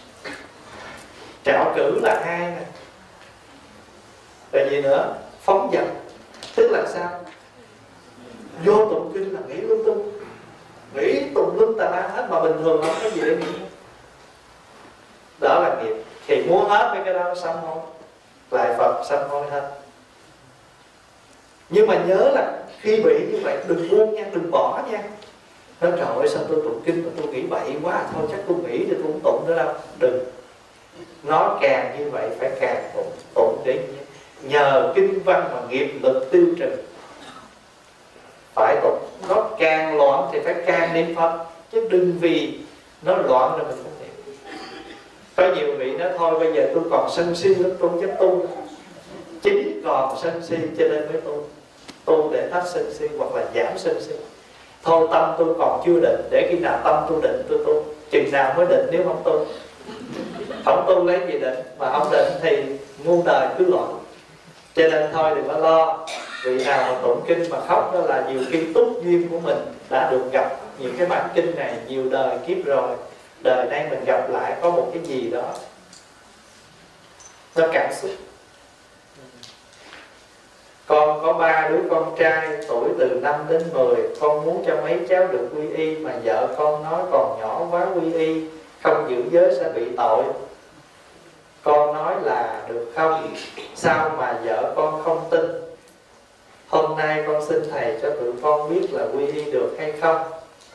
trạo cử là hai nè, rồi gì nữa, phóng dật. Tức là sao? Vô tụng kinh là nghĩ lung tung, nghĩ tùm lum tà la hết, mà bình thường không có gì để nghĩ. Đó là nghiệp. Thì muốn hết mấy cái đó sám hối, lại Phật sám hối hết. Nhưng mà nhớ là khi bị như vậy đừng buông nha, đừng bỏ nha. Nói trời ơi sao tôi tụng kinh mà tôi nghĩ bậy quá, thôi chắc tôi nghĩ thì tôi không tụng nữa đâu. Đừng. Nó càng như vậy phải càng tụng, tụng để nhờ kinh văn mà nghiệp lực tiêu trừ. Phải tụng. Nó càng loạn thì phải càng niệm Phật, chứ đừng vì nó loạn rồi mình không niệm. Có nhiều vị nói thôi bây giờ tôi còn sân si lắm, tôi chứ tu. Chính còn sân si cho nên mới tu. Tu để hết sân si hoặc là giảm sân si. Thôi tâm tôi còn chưa định, để khi nào tâm tôi định tôi tu. Chừng nào mới định nếu không tu? Không tu lấy gì định, mà không định thì muôn đời cứ loạn. Cho nên thôi đừng có lo. Vị nào mà tụng kinh mà khóc đó là nhiều khi túc duyên của mình đã được gặp những cái bản kinh này nhiều đời kiếp rồi. Đời nay mình gặp lại có một cái gì đó nó cảm xúc. Con có ba đứa con trai tuổi từ năm đến mười. Con muốn cho mấy cháu được quy y, mà vợ con nói còn nhỏ quá quy y, không giữ giới sẽ bị tội. Con nói là được không? Sao mà vợ con không tin? Hôm nay con xin thầy cho tụi con biết là quy y được hay không.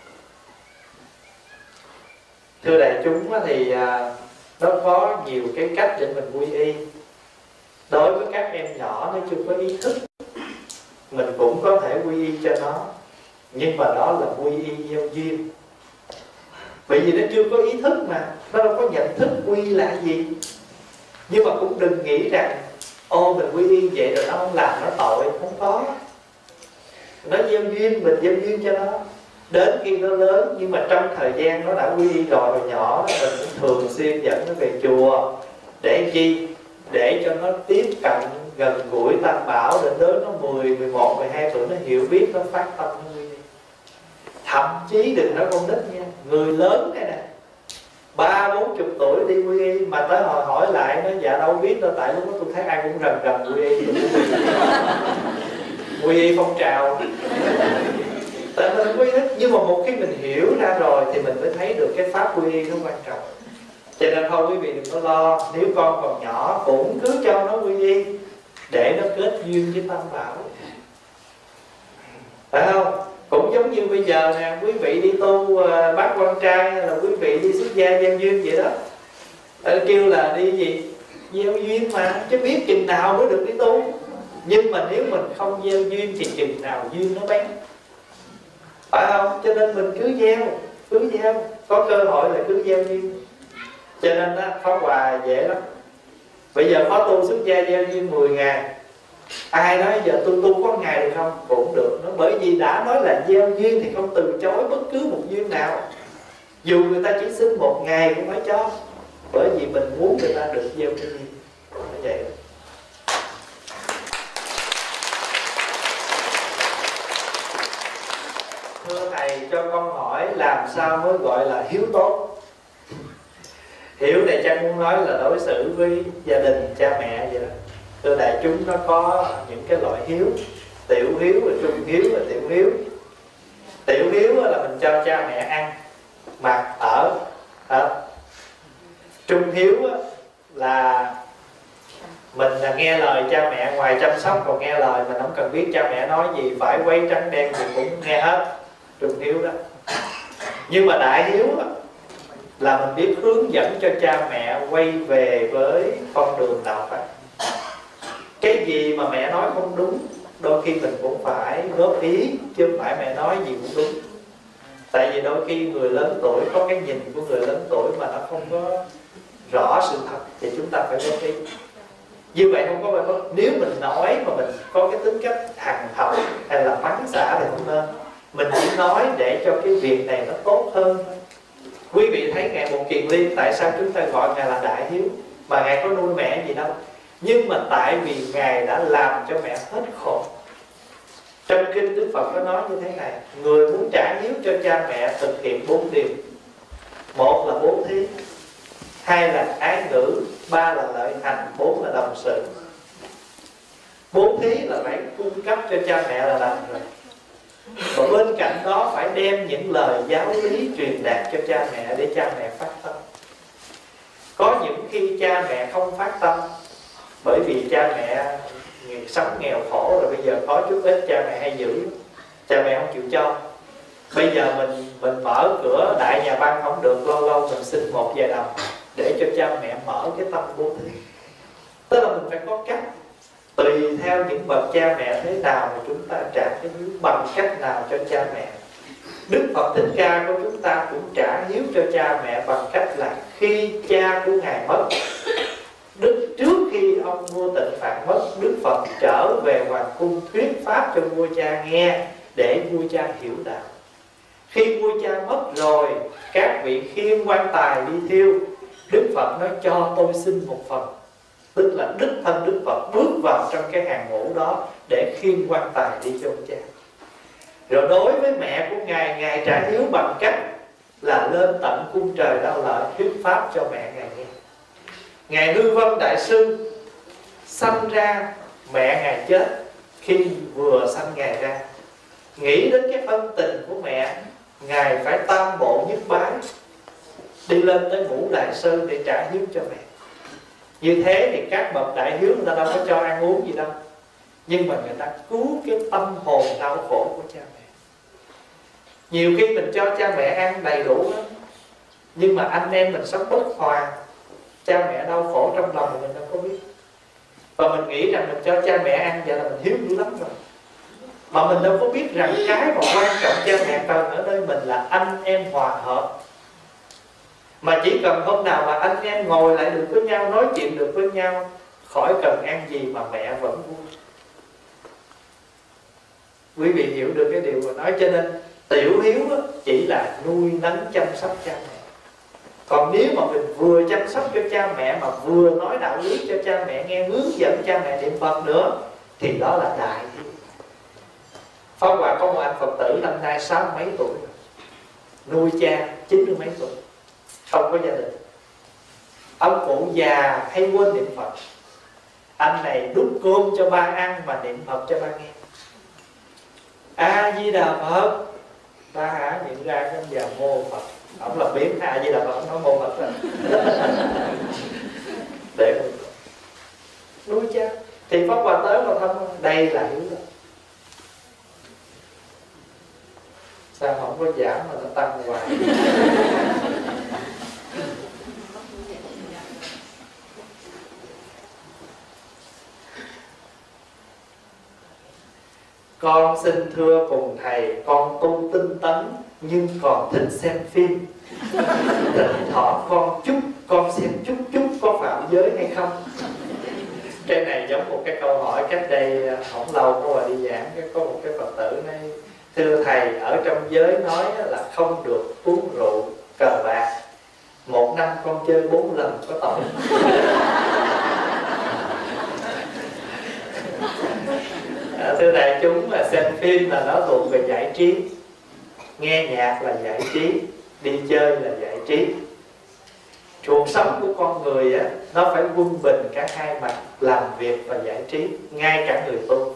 Thưa đại chúng thì nó có nhiều cái cách để mình quy y. Đối với các em nhỏ nó chưa có ý thức, mình cũng có thể quy y cho nó, nhưng mà đó là quy y gieo duyên. Bởi vì nó chưa có ý thức mà, nó đâu có nhận thức quy là gì. Nhưng mà cũng đừng nghĩ rằng ô mình quy y vậy rồi nó không làm nó tội. Không có. Nó gieo duyên, mình gieo duyên cho nó. Đến khi nó lớn, nhưng mà trong thời gian nó đã quy y rồi, rồi nhỏ mình cũng thường xuyên dẫn nó về chùa. Để chi? Để cho nó tiếp cận gần gũi Tam Bảo. Đến đến nó mười, mười một, mười hai tuổi nó hiểu biết, nó phát tâm nó quy y. Thậm chí đừng nói con nít nha, người lớn này nè, ba bốn chục tuổi đi quy y, mà tới hồi hỏi lại nó dạ đâu biết đâu, tại lúc đó tôi thấy ai cũng rần rần quy y. Quy y phong trào. Tại mình quy y, nhưng mà một khi mình hiểu ra rồi thì mình mới thấy được cái pháp quy y nó quan trọng. Cho nên thôi quý vị đừng có lo, nếu con còn nhỏ cũng cứ cho nó quy y để nó kết duyên với Tam Bảo, phải không? Cũng giống như bây giờ nè, quý vị đi tu uh, bát quan trai hay là quý vị đi xuất gia gieo duyên vậy đó, ta kêu là đi gì? Gieo duyên mà, chứ biết chừng nào mới được đi tu. Nhưng mà nếu mình không gieo duyên thì chừng nào duyên nó bén, phải không? Cho nên mình cứ gieo, cứ gieo, có cơ hội là cứ gieo duyên. Cho nên đó, Pháp Hòa dễ lắm. Bây giờ khóa tu xuất gia gieo duyên mười ngày, ai nói giờ tôi tu có ngày được không? Cũng được. Nó bởi vì đã nói là gieo duyên thì không từ chối bất cứ một duyên nào, dù người ta chỉ xin một ngày cũng phải cho, bởi vì mình muốn người ta được gieo cái duyên. Như vậy. Thưa thầy, cho con hỏi làm sao mới gọi là hiếu tốt? Hiếu này chắc muốn nói là đối xử với gia đình, cha mẹ vậy đó. Thưa đại chúng, nó có những cái loại hiếu: tiểu hiếu, và trung hiếu, và tiểu hiếu. Tiểu hiếu là mình cho cha mẹ ăn, mặc, ở, ở. Trung hiếu là mình là nghe lời cha mẹ, ngoài chăm sóc còn nghe lời, mình không cần biết cha mẹ nói gì, phải quay trắng đen thì cũng nghe hết. Trung hiếu đó. Nhưng mà đại hiếu là mình biết hướng dẫn cho cha mẹ quay về với con đường đạo Phật. Cái gì mà mẹ nói không đúng, đôi khi mình cũng phải góp ý, chứ không phải mẹ nói gì cũng đúng. Tại vì đôi khi người lớn tuổi có cái nhìn của người lớn tuổi mà nó không có rõ sự thật, thì chúng ta phải góp ý. Như vậy không có bài pháp. Nếu mình nói mà mình có cái tính cách hằn học hay là mắng xả thì không nên. Mình chỉ nói để cho cái việc này nó tốt hơn. Quý vị thấy Ngài Một Kiền Liên, tại sao chúng ta gọi Ngài là đại hiếu? Mà Ngài có nuôi mẹ gì đâu, nhưng mà tại vì Ngài đã làm cho mẹ hết khổ. Trong kinh Đức Phật có nói như thế này: người muốn trả hiếu cho cha mẹ thực hiện bốn điều. Một là bố thí, hai là ái ngữ, ba là lợi hành, bốn là đồng sự. Bố thí là phải cung cấp cho cha mẹ là làm rồi. Và bên cạnh đó phải đem những lời giáo lý truyền đạt cho cha mẹ để cha mẹ phát tâm. Có những khi cha mẹ không phát tâm, bởi vì cha mẹ sống nghèo khổ rồi, bây giờ có chút ít cha mẹ hay giữ, cha mẹ không chịu cho. Bây giờ mình mình mở cửa đại nhà băng không được, lâu lâu mình xin một vài đồng để cho cha mẹ mở cái tâm bố thí. Tức là mình phải có cách, tùy theo những bậc cha mẹ thế nào mà chúng ta trả cái hiếu bằng cách nào cho cha mẹ. Đức Phật Thích Ca của chúng ta cũng trả hiếu cho cha mẹ bằng cách là khi cha của Ngài mất, Đức trước khi ông vua Tịnh Phạn mất, Đức Phật trở về hoàng cung thuyết pháp cho vua cha nghe để vua cha hiểu đạo. Khi vua cha mất rồi, các vị khiêng quan tài đi thiêu, Đức Phật nói cho tôi xin một phần. Tức là đích thân Đức Phật bước vào trong cái hàng ngũ đó để khiêng quan tài đi cho ông cha. Rồi đối với mẹ của Ngài, Ngài trả hiếu bằng cách là lên tận cung trời Đạo Lợi thuyết pháp cho mẹ Ngài nghe. Ngài Hư Vân Đại Sư sanh ra, mẹ Ngài chết khi vừa sanh Ngài ra. Nghĩ đến cái ân tình của mẹ, Ngài phải tam bộ nhất bái, đi lên tới Ngũ Đại Sơn để trả hiếu cho mẹ. Như thế thì các bậc đại hiếu người ta đâu có cho ăn uống gì đâu, nhưng mà người ta cứu cái tâm hồn đau khổ của cha mẹ. Nhiều khi mình cho cha mẹ ăn đầy đủ lắm, nhưng mà anh em mình sống bất hòa, cha mẹ đau khổ trong lòng mình đâu có biết. Và mình nghĩ rằng mình cho cha mẹ ăn vậy là mình hiếu dữ lắm rồi, mà mình đâu có biết rằng cái mà quan trọng cha mẹ cần ở nơi mình là anh em hòa hợp. Mà chỉ cần hôm nào mà anh em ngồi lại được với nhau, nói chuyện được với nhau, khỏi cần ăn gì mà mẹ vẫn vui. Quý vị hiểu được cái điều mà nói. Cho nên tiểu hiếu chỉ là nuôi nấng chăm sóc cha mẹ. Còn nếu mà mình vừa chăm sóc cho cha mẹ mà vừa nói đạo lý cho cha mẹ nghe, hướng dẫn cha mẹ niệm Phật nữa, thì đó là đại hiếu. Pháp Hòa có một anh Phật tử năm nay sáu mấy tuổi, nuôi cha chín mươi mấy tuổi, không có gia đình. Ông cụ già hay quên niệm Phật, anh này đút cơm cho ba ăn mà niệm Phật cho ba nghe. A Di Đà Phật. Ba hả niệm ra cái ông già mô Phật. Ông là biến A Di Đà Phật, ông nói mô Phật rồi. Để nuôi cha. Thì Pháp Hòa tới mà thăm, đây là hiếu đó. Sao không có giảm mà nó tăng hoài? Con xin thưa cùng thầy, con tu tinh tấn nhưng còn thích xem phim. Thỉnh thoảng con chút, con xem chút chút có phạm giới hay không? Cái này giống một cái câu hỏi cách đây không lâu có bà đi giảng, có một cái Phật tử này: thưa thầy, ở trong giới nói là không được uống rượu, cờ bạc. Một năm con chơi bốn lần có tội. À, thưa đại chúng, là xem phim là nó thuộc về giải trí, nghe nhạc là giải trí, đi chơi là giải trí. Cuộc sống của con người á, nó phải quân bình cả hai mặt, làm việc và giải trí, ngay cả người tu.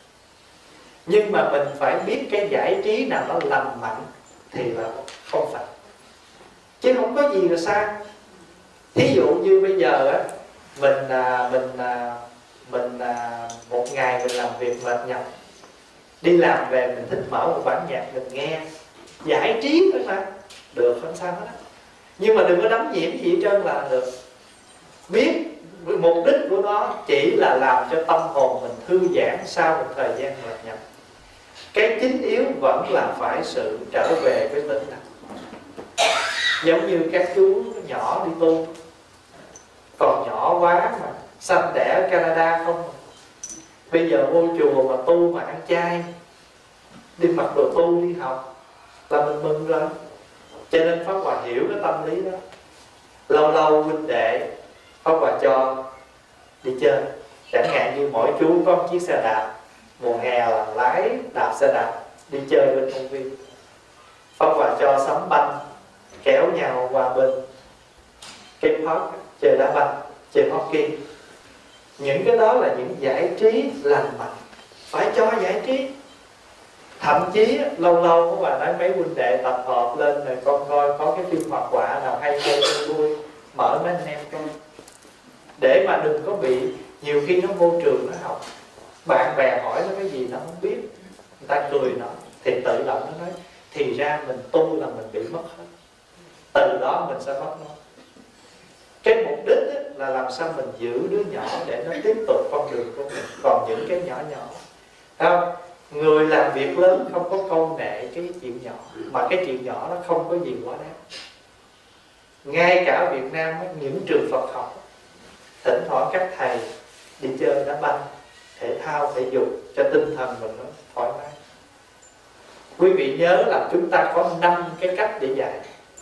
Nhưng mà mình phải biết cái giải trí nào nó lành mạnh thì là không phải, chứ không có gì là sai. Thí dụ như bây giờ á, mình à, mình à, mình à, một ngày mình làm việc mệt nhọc, đi làm về mình thích mở một bản nhạc mình nghe, giải trí thôi mà, được, không sao hết. Nhưng mà đừng có đắm nhiễm gì hết trơn là được. Biết mục đích của nó chỉ là làm cho tâm hồn mình thư giãn sau một thời gian mệt nhọc. Cái chính yếu vẫn là phải sự trở về với tĩnh lặng. Giống như các chú nhỏ đi tu, còn nhỏ quá mà sanh đẻ ở Canada không. Bây giờ vô chùa mà tu mà ăn chay, đi mặc đồ tu đi học là mình mừng rồi. Cho nên Pháp Hòa hiểu cái tâm lý đó. Lâu lâu huynh đệ Pháp Hòa cho đi chơi, chẳng hạn như mỗi chú có một chiếc xe đạp, mùa hè là lái đạp xe đạp đi chơi bên công viên. Pháp Hòa cho sắm banh, kéo nhau qua bên cái park chơi đá banh, chơi hockey. Những cái đó là những giải trí lành mạnh, phải cho giải trí. Thậm chí lâu lâu các bạn nói mấy huynh đệ tập hợp lên rồi con coi có cái phim hoạt họa nào hay chơi vui, mở mấy anh em coi, để mà đừng có bị, nhiều khi nó vô trường nó học, bạn bè hỏi nó cái gì nó không biết, người ta cười nó thì tự động nó nói thì ra mình tu là mình bị mất hết, từ đó mình sẽ mất nó. Cái mục đích là làm sao mình giữ đứa nhỏ để nó tiếp tục con đường của mình. Còn những cái nhỏ nhỏ không, người làm việc lớn không có câu nệ cái chuyện nhỏ, mà cái chuyện nhỏ nó không có gì quá đáng. Ngay cả Việt Nam những trường Phật học, thỉnh thoảng các thầy đi chơi đá banh, thể thao, thể dục cho tinh thần mình nó thoải mái. Quý vị nhớ là chúng ta có năm cái cách để dạy.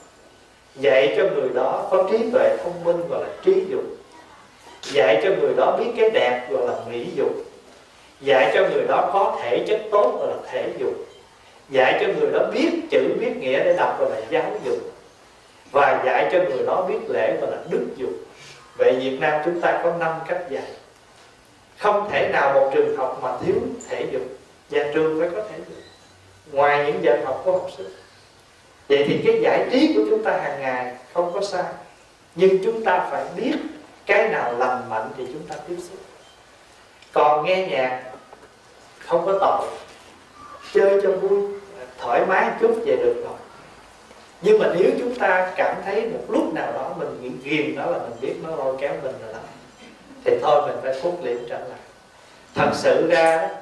Dạy cho người đó có trí tuệ thông minh gọi là trí dục. Dạy cho người đó biết cái đẹp gọi là mỹ dục. Dạy cho người đó có thể chất tốt gọi là thể dục. Dạy cho người đó biết chữ biết nghĩa để đọc gọi là giáo dục. Và dạy cho người đó biết lễ gọi là đức dục. Vậy Việt Nam chúng ta có năm cách dạy. Không thể nào một trường học mà thiếu thể dục. Nhà trường phải có thể dục, ngoài những giờ học của học sinh. Vậy thì cái giải trí của chúng ta hàng ngày không có sai, nhưng chúng ta phải biết cái nào lành mạnh thì chúng ta tiếp xúc. Còn nghe nhạc không có tội, chơi cho vui, thoải mái chút vậy được rồi. Nhưng mà nếu chúng ta cảm thấy một lúc nào đó mình nghĩ ghiền đó là mình biết nó lôi kéo mình rồi đó, thì thôi mình phải thúc liễm trở lại. Thật sự ra đó,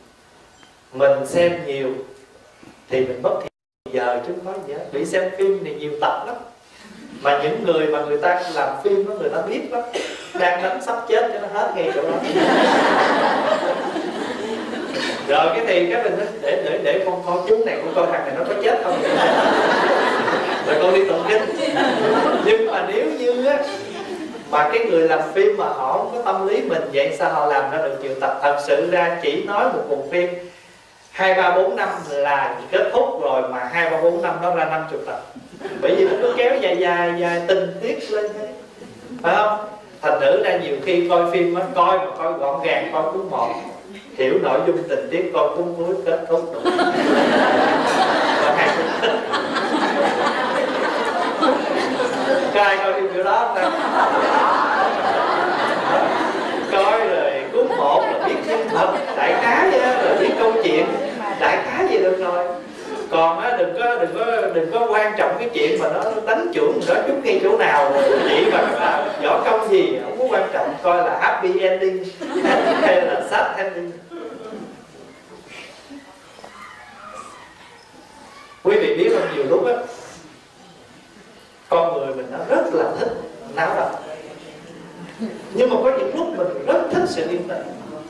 mình xem nhiều thì mình mất thì giờ chứ không có gì hết. Vì xem phim thì nhiều tập lắm, mà những người mà người ta làm phim đó người ta biết lắm, đang đánh sắp chết cho nó hết ngay chỗ đó. Rồi cái thì cái mình để để để con coi chú này, con coi thằng này nó có chết không, rồi con đi tụng kinh. Nhưng mà nếu như á mà cái người làm phim mà họ không có tâm lý mình, vậy sao họ làm ra được nhiều tập? Thật sự ra chỉ nói một bộ phim hai ba bốn năm là kết thúc rồi, mà hai ba bốn năm đó ra năm chục tập, bởi vì nó cứ kéo dài dài dài tình tiết lên thế, phải không? Thành nữ ra nhiều khi coi phim á, coi mà coi gọn gàng, coi cuốn một, hiểu nội dung tình tiết, coi cuốn cuối kết thúc rồi. Còn hai cuốn thích. Có ai coi phim kiểu đó không? Coi rồi cuốn một là biết nhân vật đại khái, rồi biết câu chuyện đại khái gì được rồi. Còn á, đừng có đừng có đừng có quan trọng cái chuyện mà nó đánh chưởng nó chút ngay chỗ nào chỉ mà võ công gì không có quan trọng, coi là happy ending hay là sad ending. Quý vị biết không, nhiều lúc á con người mình nó rất là thích náo động, nhưng mà có những lúc mình rất thích sự yên tĩnh.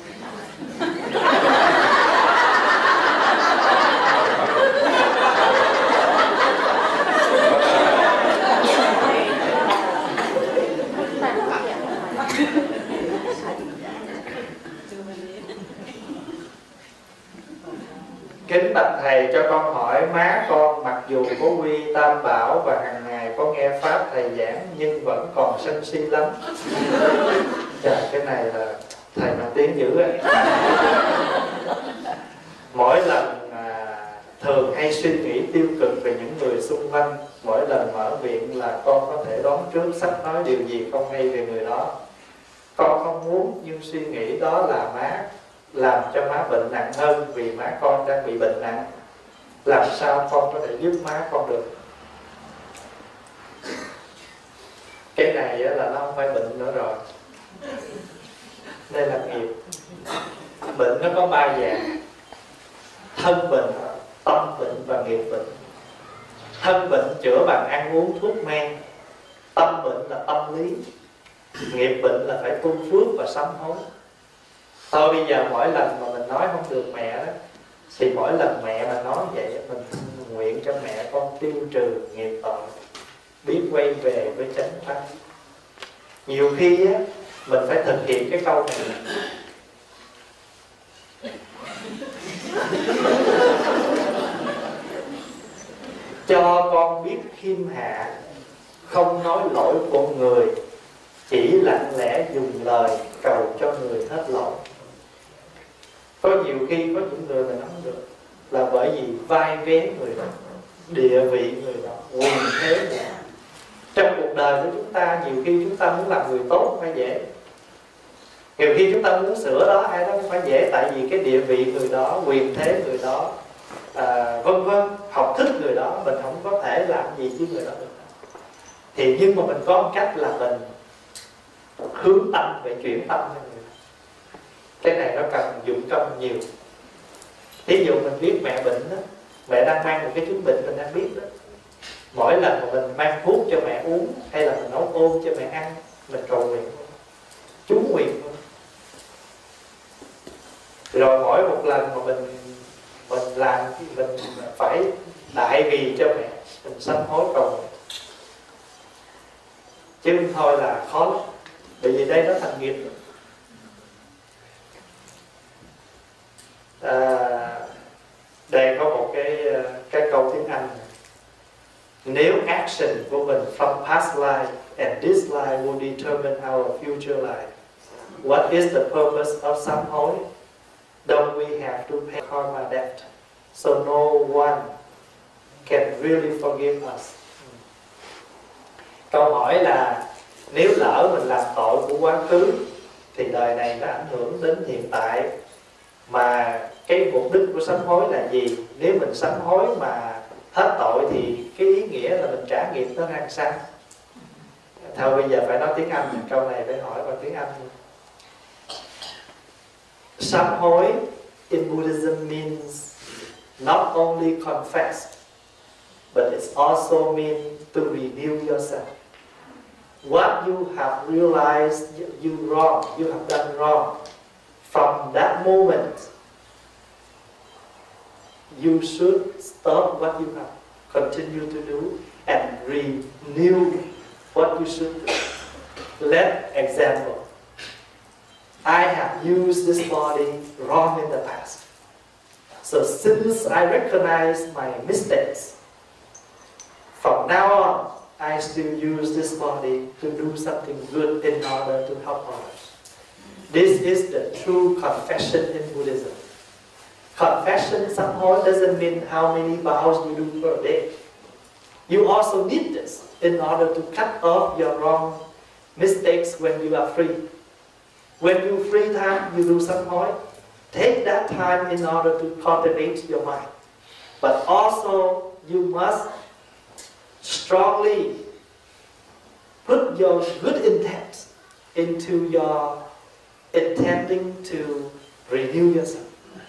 Kính bạch thầy, cho con hỏi má con mặc dù có quy tam bảo và hàng ngày có nghe pháp thầy giảng nhưng vẫn còn sân si lắm. Trời, cái này là thầy mà tiếng dữ ấy. Mỗi lần à, thường hay suy nghĩ tiêu cực về những người xung quanh. Mỗi lần mở miệng là con có thể đoán trước sắp nói điều gì không hay về người đó. Con không muốn, nhưng suy nghĩ đó là má làm cho má bệnh nặng hơn, vì má con đang bị bệnh nặng. Làm sao con có thể giúp má con được? Cái này là nó không phải bệnh nữa rồi, đây là nghiệp. Bệnh nó có ba dạng: thân bệnh, tâm bệnh và nghiệp bệnh. Thân bệnh chữa bằng ăn uống thuốc men, tâm bệnh là tâm lý, nghiệp bệnh là phải tu phước và sám hối. Thôi bây giờ mỗi lần mà mình nói không được mẹ đó, thì mỗi lần mẹ mà nói vậy mình nguyện cho mẹ con tiêu trừ nghiệp tội, biết quay về với chánh pháp. Nhiều khi á mình phải thực hiện cái câu này. Cho con biết khiêm hạ, không nói lỗi con người, chỉ lặng lẽ dùng lời cầu cho người hết lỗi. Có nhiều khi có những người mình không được là bởi vì vai vén người đó, địa vị người đó, quyền thế người đó. Trong cuộc đời của chúng ta, nhiều khi chúng ta muốn làm người tốt không phải dễ. Nhiều khi chúng ta muốn sửa đó ai đó không phải dễ, tại vì cái địa vị người đó, quyền thế người đó, à, vân vân, học thức người đó, mình không có thể làm gì với người đó được. Thì nhưng mà mình có một cách là mình hướng tâm về chuyển tâm cho người đó. Cái này nó cần dụng công nhiều. Thí dụ mình biết mẹ bệnh đó, mẹ đang mang một cái chứng bệnh mình đang biết đó. Mỗi lần mà mình mang thuốc cho mẹ uống hay là mình nấu cơm cho mẹ ăn, mình cầu nguyện, chú nguyện. Rồi mỗi một lần mà mình mình làm mình phải đại vì cho mẹ, mình sám hối cầu nguyện. Chứ thôi là khó lắm, bởi vì đây nó thành nghiệp rồi. À, đây có một cái cái câu tiếng Anh này. Nếu action của mình from past life and this life will determine our future life, what is the purpose of sám hối? Don't we have to pay karma debt? So no one can really forgive us. Câu hỏi là nếu lỡ mình làm tội của quá khứ thì đời này nó ảnh hưởng đến hiện tại, mà cái mục đích của sám hối là gì? Nếu mình sám hối mà hết tội thì cái ý nghĩa là mình trả nghiệp nó ra sao? Thôi bây giờ phải nói tiếng Anh, câu này phải hỏi bằng tiếng Anh. Sám hối in Buddhism means not only confess, but it also means to renew yourself. What you have realized you wrong, you have done wrong, from that moment, you should stop what you have continue to do and renew what you should do. Let example. I have used this body wrong in the past. So since I recognize my mistakes, from now on, I still use this body to do something good in order to help others. This is the true confession in Buddhism. Confession, sám hối, doesn't mean how many vows you do per day. You also need this in order to cut off your wrong mistakes when you are free. When you free time, you do sám hối. Take that time in order to cultivate your mind. but also you must strongly put your good intent into your intending to renew yourself.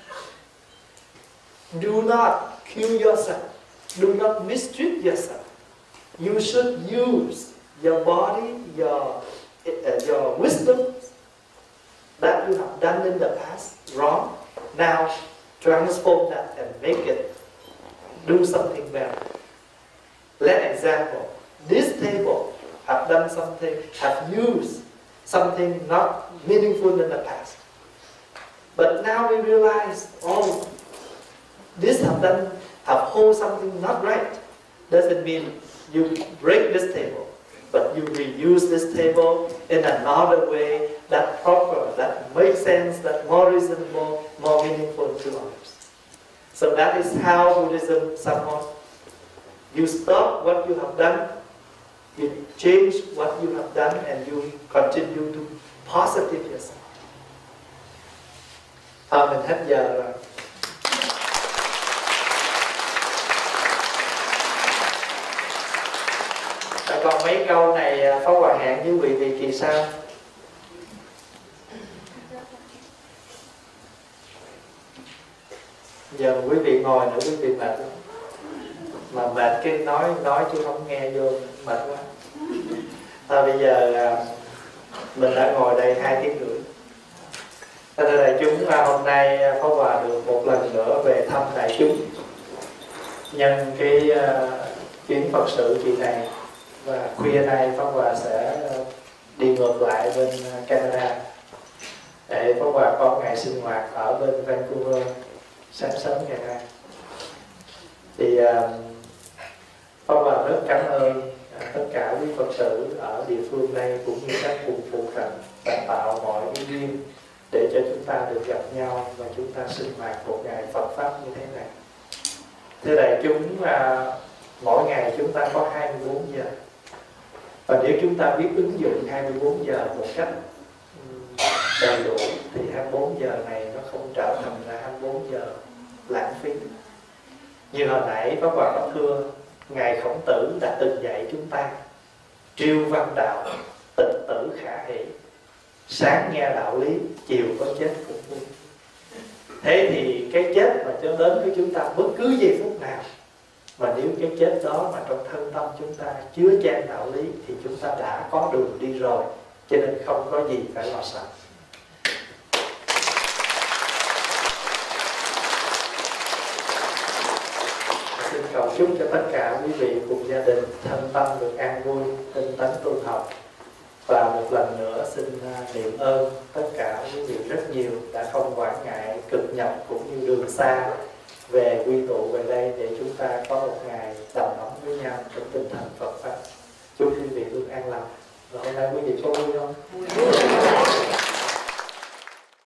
Do not kill yourself. Do not mistreat yourself. You should use your body, your, uh, your wisdom that you have done in the past wrong. Now transform that and make it do something better. Let example, this table have done something, have used something not meaningful in the past. But now we realize, oh, this have done, have hold something not right. Doesn't mean you break this table, but you reuse this table in another way that proper, that makes sense, that more reasonable, more meaningful to others. So that is how Buddhism somehow, you stop what you have done, you change what you have done, and you continue to positive yourself. À, mình hết giờ rồi. À, còn mấy câu này Pháp Hòa hẹn với quý vị kỳ sau. Giờ quý vị ngồi nữa quý vị mệt lắm. Mà mệt cái nói nói chứ không nghe vô, mệt quá. À, bây giờ mình đã ngồi đây hai tiếng rưỡi. Thưa đại chúng, hôm nay Pháp Hòa được một lần nữa về thăm đại chúng nhân cái uh, chuyến Phật sự kỳ này, và khuya nay Pháp Hòa sẽ đi ngược lại bên Canada để Pháp Hòa có ngày sinh hoạt ở bên Vancouver sáng sớm ngày nay. Thì uh, Pháp Hòa rất cảm ơn uh, tất cả quý Phật tử ở địa phương đây cũng như các vùng phụ cận đã tạo mọi cái duyên để cho chúng ta được gặp nhau và chúng ta sinh hoạt một ngày Phật Pháp như thế này. Thưa đại chúng, à, mỗi ngày chúng ta có hai mươi bốn giờ. Và nếu chúng ta biết ứng dụng hai mươi bốn giờ một cách đầy đủ thì hai mươi bốn giờ này nó không trở thành là hai mươi bốn giờ lãng phí. Như hồi nãy Pháp Hòa có thưa, Ngài Khổng Tử đã từng dạy chúng ta triêu văn đạo, tịch tử khả hỷ, sáng nghe đạo lý, chiều có chết cũng vui. Thế thì cái chết mà cho đến với chúng ta bất cứ giây phút nào, mà nếu cái chết đó mà trong thân tâm chúng ta chứa chan đạo lý thì chúng ta đã có đường đi rồi, cho nên không có gì phải lo sợ. Xin cầu chúc cho tất cả quý vị cùng gia đình thân tâm được an vui, tinh tấn tu học. Và một lần nữa xin niệm ơn tất cả quý vị rất nhiều đã không quản ngại cực nhọc cũng như đường xa về quy tụ về đây để chúng ta có một ngày đầm ấm với nhau trong tinh thần Phật Pháp. Chúc quý vị luôn an lành. Và hôm nay quý vị có vui không?